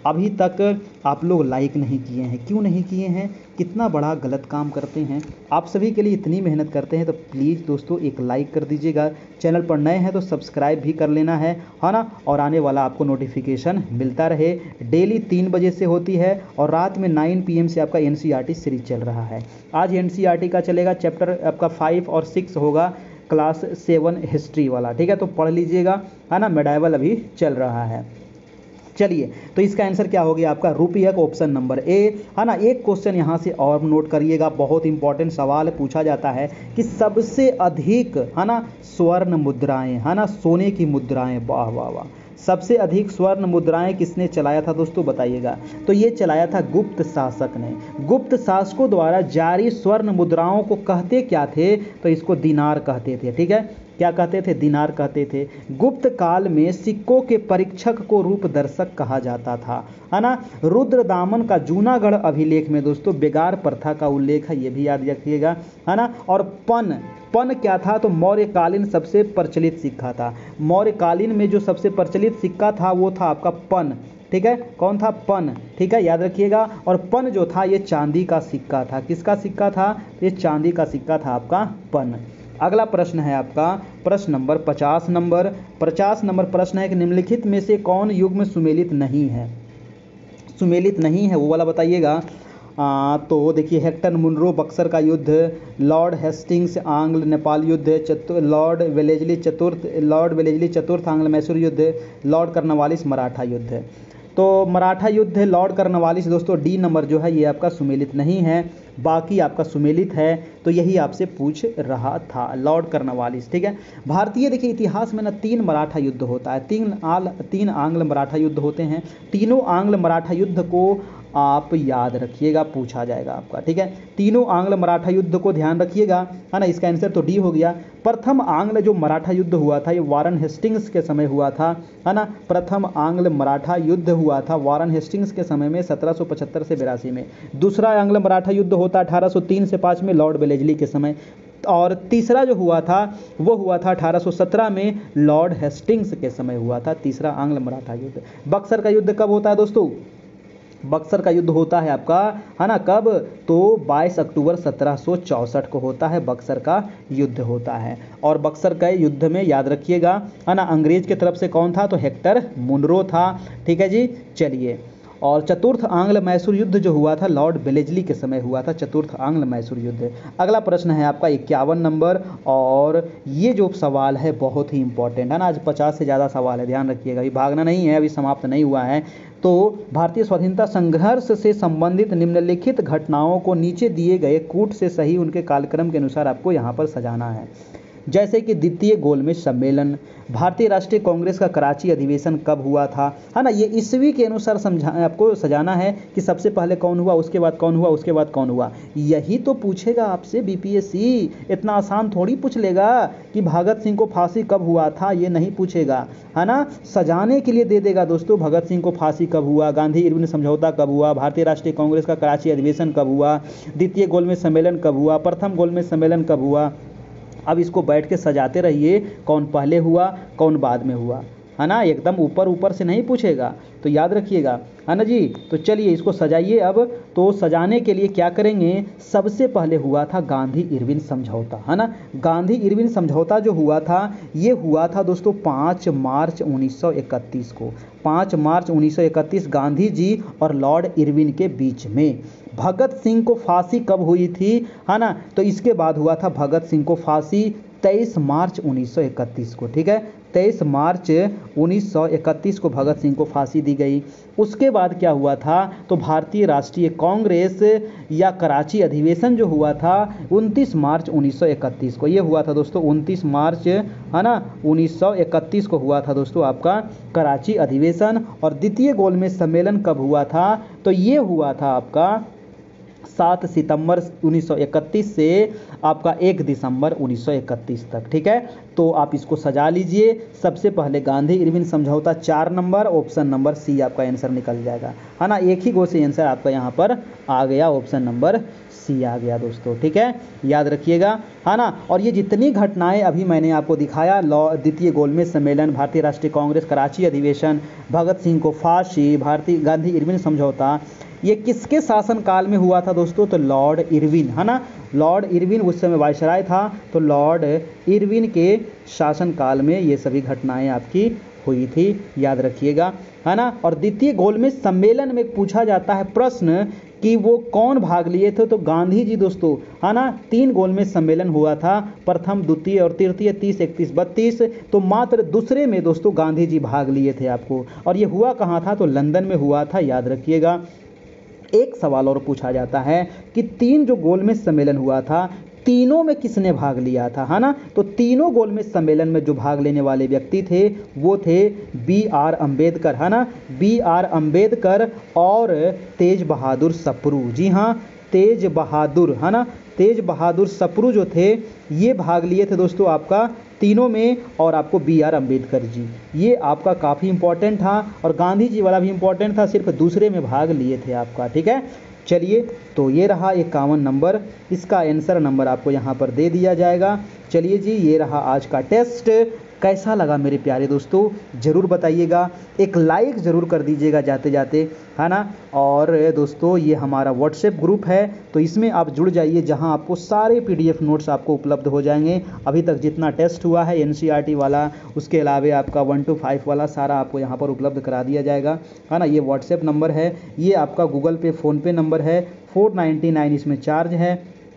अभी तक आप लोग लाइक नहीं किए हैं, क्यों नहीं किए हैं? कितना बड़ा गलत काम करते हैं। आप सभी के लिए इतनी मेहनत करते हैं तो प्लीज़ दोस्तों एक लाइक कर दीजिएगा। चैनल पर नए हैं तो सब्सक्राइब भी कर लेना है है ना, और आने वाला आपको नोटिफिकेशन मिलता रहे। डेली तीन बजे से होती है और रात में नाइन पी एम से आपका N C R T series चल रहा है। आज एन सी आर टी का चलेगा, चैप्टर आपका फाइव और सिक्स होगा, क्लास सेवन हिस्ट्री वाला, ठीक है, तो पढ़ लीजिएगा, है ना। मेडाइवल अभी चल रहा है। चलिए, तो इसका आंसर क्या हो गया आपका? रुपया का ऑप्शन नंबर ए, है ना। एक क्वेश्चन यहाँ से और नोट करिएगा, बहुत इंपॉर्टेंट सवाल पूछा जाता है कि सबसे अधिक, है ना, स्वर्ण मुद्राएं, है ना, सोने की मुद्राएं, वाह वाह वाह, सबसे अधिक स्वर्ण मुद्राएं किसने चलाया था दोस्तों, बताइएगा। तो ये चलाया था गुप्त शासक ने। गुप्त शासकों द्वारा जारी स्वर्ण मुद्राओं को कहते क्या थे? तो इसको दिनार कहते थे, ठीक है। क्या कहते थे? दिनार कहते थे। गुप्त काल में सिक्कों के परीक्षक को रूप दर्शक कहा जाता था, है ना। रुद्रदामन का जूनागढ़ अभिलेख में दोस्तों बेगार प्रथा का उल्लेख है, ये भी याद रखिएगा, है ना। और पन पन क्या था? तो मौर्यकालीन सबसे प्रचलित सिक्का था। मौर्यकालीन में जो सबसे प्रचलित सिक्का था वो था आपका पन, ठीक है। कौन था? पन, ठीक है, याद रखिएगा। और पन जो था ये चांदी का सिक्का था। किसका सिक्का था? ये चांदी का सिक्का था आपका पन। अगला प्रश्न है आपका प्रश्न नंबर पचास नंबर पचास नंबर प्रश्न है कि निम्नलिखित में से कौन युग में सुमेलित नहीं है? सुमेलित नहीं है वो वाला बताइएगा। आ, तो देखिए, हेक्टर मुनरो बक्सर का युद्ध, लॉर्ड हेस्टिंग्स आंग्ल नेपाल युद्ध, चतुर लॉर्ड वेलेजली चतुर्थ लॉर्ड वेलेजली चतुर्थ आंग्ल मैसूर युद्ध, लॉर्ड कर्नवालिस मराठा युद्ध। तो मराठा युद्ध है, लॉर्ड कर्नवालिस दोस्तों डी नंबर जो है ये आपका सुमेलित नहीं है, बाकी आपका सुमेलित है। तो यही आपसे पूछ रहा था, लॉर्ड कर्नवालिस, ठीक है। भारतीय देखिए इतिहास में ना तीन मराठा युद्ध होता है, तीन आल तीन आंग्ल मराठा युद्ध होते हैं। तीनों आंग्ल मराठा युद्ध को आप याद रखिएगा, पूछा जाएगा आपका, ठीक है। तीनों आंग्ल मराठा युद्ध को ध्यान रखिएगा, है ना। इसका आंसर तो डी हो गया। प्रथम आंग्ल जो मराठा युद्ध हुआ था ये वारन हेस्टिंग्स के समय हुआ था, है ना। प्रथम आंग्ल मराठा युद्ध हुआ था वारन हेस्टिंग्स के समय में सत्रह सौ पचहत्तर से बिरासी में। दूसरा आंग्ल मराठा युद्ध होता अठारह सौ तीन से पाँच में लॉर्ड वेलेजली के समय। और तीसरा जो हुआ था वो हुआ था अठारह सौ सत्रह में लॉर्ड हेस्टिंग्स के समय हुआ था, तीसरा आंग्ल मराठा युद्ध। बक्सर का युद्ध कब होता है दोस्तों? बक्सर का युद्ध होता है आपका, है ना, कब? तो बाईस अक्टूबर सत्रह सौ चौंसठ को होता है, बक्सर का युद्ध होता है। और बक्सर के युद्ध में याद रखिएगा, है ना, अंग्रेज की तरफ से कौन था? तो हेक्टर मुनरो था, ठीक है जी। चलिए, और चतुर्थ आंग्ल मैसूर युद्ध जो हुआ था लॉर्ड वेलेजली के समय हुआ था, चतुर्थ आंग्ल मैसूर युद्ध। अगला प्रश्न है आपका इक्यावन नंबर, और ये जो सवाल है बहुत ही इंपॉर्टेंट है ना। आज पचास से ज़्यादा सवाल है, ध्यान रखिएगा, अभी भागना नहीं है, अभी समाप्त नहीं हुआ है। तो भारतीय स्वाधीनता संघर्ष से संबंधित निम्नलिखित घटनाओं को नीचे दिए गए कूट से सही उनके कालक्रम के अनुसार आपको यहाँ पर सजाना है। जैसे कि द्वितीय गोलमेज सम्मेलन, भारतीय राष्ट्रीय कांग्रेस का कराची अधिवेशन कब हुआ था, है ना। ये ईस्वी के अनुसार समझा आपको सजाना है कि सबसे पहले कौन हुआ, उसके बाद कौन हुआ, उसके बाद कौन हुआ। यही तो पूछेगा आपसे बीपीएससी, इतना आसान थोड़ी पूछ लेगा कि भगत सिंह को फांसी कब हुआ था, ये नहीं पूछेगा, है ना। सजाने के लिए दे देगा दोस्तों, भगत सिंह को फांसी कब हुआ, गांधी इरविन समझौता कब हुआ, भारतीय राष्ट्रीय कांग्रेस का कराची अधिवेशन कब हुआ, द्वितीय गोलमेज सम्मेलन कब हुआ, प्रथम गोलमेज सम्मेलन कब हुआ। अब इसको बैठ के सजाते रहिए, कौन पहले हुआ कौन बाद में हुआ, है ना। एकदम ऊपर ऊपर से नहीं पूछेगा, तो याद रखिएगा, है ना जी। तो चलिए इसको सजाइए। अब तो सजाने के लिए क्या करेंगे, सबसे पहले हुआ था गांधी इरविन समझौता, है ना। गांधी इरविन समझौता जो हुआ था ये हुआ था दोस्तों पाँच मार्च उन्नीस सौ इकतीस को, पाँच मार्च उन्नीस सौ इकतीस गांधी जी और लॉर्ड इरविन के बीच में। भगत सिंह को फांसी कब हुई थी, है ना, तो इसके बाद हुआ था भगत सिंह को फांसी तेईस मार्च उन्नीस सौ इकतीस को, ठीक है। तेईस मार्च उन्नीस सौ इकतीस को भगत सिंह को फांसी दी गई। उसके बाद क्या हुआ था, तो भारतीय राष्ट्रीय कांग्रेस या कराची अधिवेशन जो हुआ था उनतीस मार्च उन्नीस सौ इकतीस को, ये हुआ था दोस्तों उनतीस मार्च, है ना, उन्नीस सौ इकतीस को हुआ था दोस्तों आपका कराची अधिवेशन। और द्वितीय गोलमेज सम्मेलन कब हुआ था, तो ये हुआ था आपका सात सितंबर उन्नीस सौ इकतीस से आपका एक दिसंबर उन्नीस सौ इकतीस तक। ठीक है, तो आप इसको सजा लीजिए। सबसे पहले गांधी इरविन समझौता चार नंबर, ऑप्शन नंबर सी आपका आंसर निकल जाएगा, है ना। एक ही गो से आंसर आपका यहाँ पर आ गया, ऑप्शन नंबर सी आ गया दोस्तों। ठीक है, याद रखिएगा, है ना। और ये जितनी घटनाएं अभी मैंने आपको दिखाया, लॉ द्वितीय गोलमेज सम्मेलन, भारतीय राष्ट्रीय कांग्रेस कराची अधिवेशन, भगत सिंह को फांसी, भारतीय गांधी इरविन समझौता, ये किसके शासनकाल में हुआ था दोस्तों? तो लॉर्ड इरविन, है ना। लॉर्ड इरविन उस समय वायसराय था, तो लॉर्ड इरविन के शासनकाल में ये सभी घटनाएं आपकी हुई थी, याद रखिएगा, है ना। और द्वितीय गोलमेज सम्मेलन में पूछा जाता है प्रश्न कि वो कौन भाग लिए थे? तो गांधी जी दोस्तों, है ना। तीन गोलमेज सम्मेलन हुआ था, प्रथम, द्वितीय और तृतीय, तीस, इकतीस, बत्तीस। तो मात्र दूसरे में दोस्तों गांधी जी भाग लिए थे आपको। और ये हुआ कहाँ था? तो लंदन में हुआ था, याद रखिएगा। एक सवाल और पूछा जाता है कि तीन जो गोलमेज सम्मेलन हुआ था, तीनों में किसने भाग लिया था, है ना। तो तीनों गोलमेज सम्मेलन में जो भाग लेने वाले व्यक्ति थे वो थे बी आर अम्बेडकर, है ना। बी आर अम्बेडकर और तेज बहादुर सप्रू। जी हाँ, तेज बहादुर, है ना। तेज बहादुर सप्रू जो थे ये भाग लिए थे दोस्तों आपका तीनों में, और आपको बी आर अम्बेडकर जी, ये आपका काफ़ी इंपॉर्टेंट था। और गांधी जी वाला भी इंपॉर्टेंट था, सिर्फ दूसरे में भाग लिए थे आपका। ठीक है, चलिए, तो ये रहा इक्यावन नंबर, इसका आंसर नंबर आपको यहाँ पर दे दिया जाएगा। चलिए जी, ये रहा आज का टेस्ट। कैसा लगा मेरे प्यारे दोस्तों, ज़रूर बताइएगा, एक लाइक ज़रूर कर दीजिएगा जाते जाते, है ना। और दोस्तों ये हमारा व्हाट्सएप ग्रुप है, तो इसमें आप जुड़ जाइए, जहां आपको सारे पीडीएफ नोट्स आपको उपलब्ध हो जाएंगे। अभी तक जितना टेस्ट हुआ है एनसीईआरटी वाला, उसके अलावा आपका वन टू फाइव वाला सारा आपको यहाँ पर उपलब्ध करा दिया जाएगा, है ना। ये व्हाट्सएप नंबर है, ये आपका गूगल पे फ़ोनपे नंबर है, फोर नाइन्टी नाइन इसमें चार्ज है,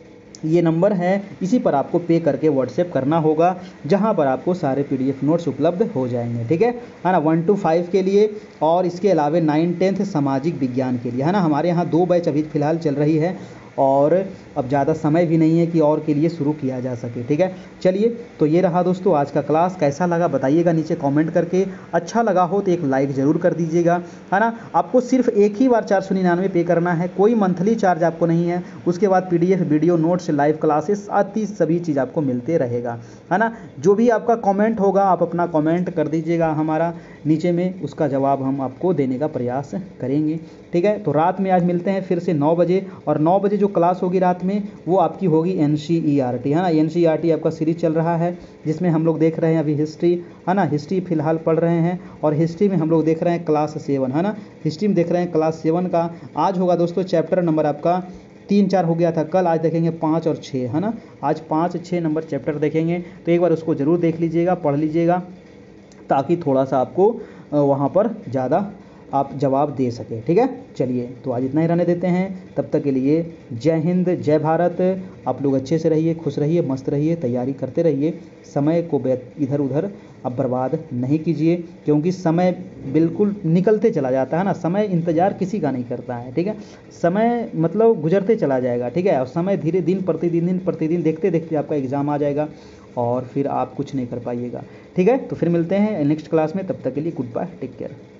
ये नंबर है, इसी पर आपको पे करके व्हाट्सएप करना होगा, जहां पर आपको सारे पीडीएफ नोट्स उपलब्ध हो जाएंगे। ठीक है, है ना। वन टू फाइव के लिए और इसके अलावा नाइन टेंथ सामाजिक विज्ञान के लिए, है ना। हमारे यहाँ दो बैच अभी फिलहाल चल रही है, और अब ज़्यादा समय भी नहीं है कि और के लिए शुरू किया जा सके। ठीक है, चलिए, तो ये रहा दोस्तों आज का क्लास। कैसा लगा बताइएगा नीचे कमेंट करके। अच्छा लगा हो तो एक लाइक ज़रूर कर दीजिएगा, है ना। आपको सिर्फ एक ही बार चार सौ निन्यानवे पे करना है, कोई मंथली चार्ज आपको नहीं है। उसके बाद PDF, video notes, live classes आदि सभी चीज़ आपको मिलते रहेगा, है ना। जो भी आपका कमेंट होगा आप अपना कमेंट कर दीजिएगा हमारा नीचे में, उसका जवाब हम आपको देने का प्रयास करेंगे। ठीक है, तो रात में आज मिलते हैं फिर से नौ बजे, और नौ बजे जो क्लास होगी रात में वो आपकी होगी एनसीईआरटी, है ना। एनसीईआरटी आपका सीरीज चल रहा है, जिसमें हम लोग देख रहे हैं अभी हिस्ट्री, है ना। हिस्ट्री फिलहाल पढ़ रहे हैं, और हिस्ट्री में हम लोग देख रहे हैं क्लास सेवन, है ना। हिस्ट्री में देख रहे हैं क्लास सेवन का आज होगा दोस्तों चैप्टर नंबर आपका तीन चार हो गया था कल, आज देखेंगे पाँच और छः, है ना। आज पाँच छः नंबर चैप्टर देखेंगे, तो एक बार उसको ज़रूर देख लीजिएगा, पढ़ लीजिएगा, ताकि थोड़ा सा आपको वहाँ पर ज़्यादा आप जवाब दे सके। ठीक है, चलिए, तो आज इतना ही रहने देते हैं। तब तक के लिए जय हिंद, जय भारत। आप लोग अच्छे से रहिए, खुश रहिए, मस्त रहिए, तैयारी करते रहिए। समय को इधर उधर अब बर्बाद नहीं कीजिए, क्योंकि समय बिल्कुल निकलते चला जाता है ना। समय इंतज़ार किसी का नहीं करता है। ठीक है, समय मतलब गुजरते चला जाएगा। ठीक है, और समय धीरे दिन प्रतिदिन दिन प्रतिदिन देखते देखते आपका एग्ज़ाम आ जाएगा, और फिर आप कुछ नहीं कर पाइएगा। ठीक है, तो फिर मिलते हैं नेक्स्ट क्लास में, तब तक के लिए गुड बाय, टेक केयर।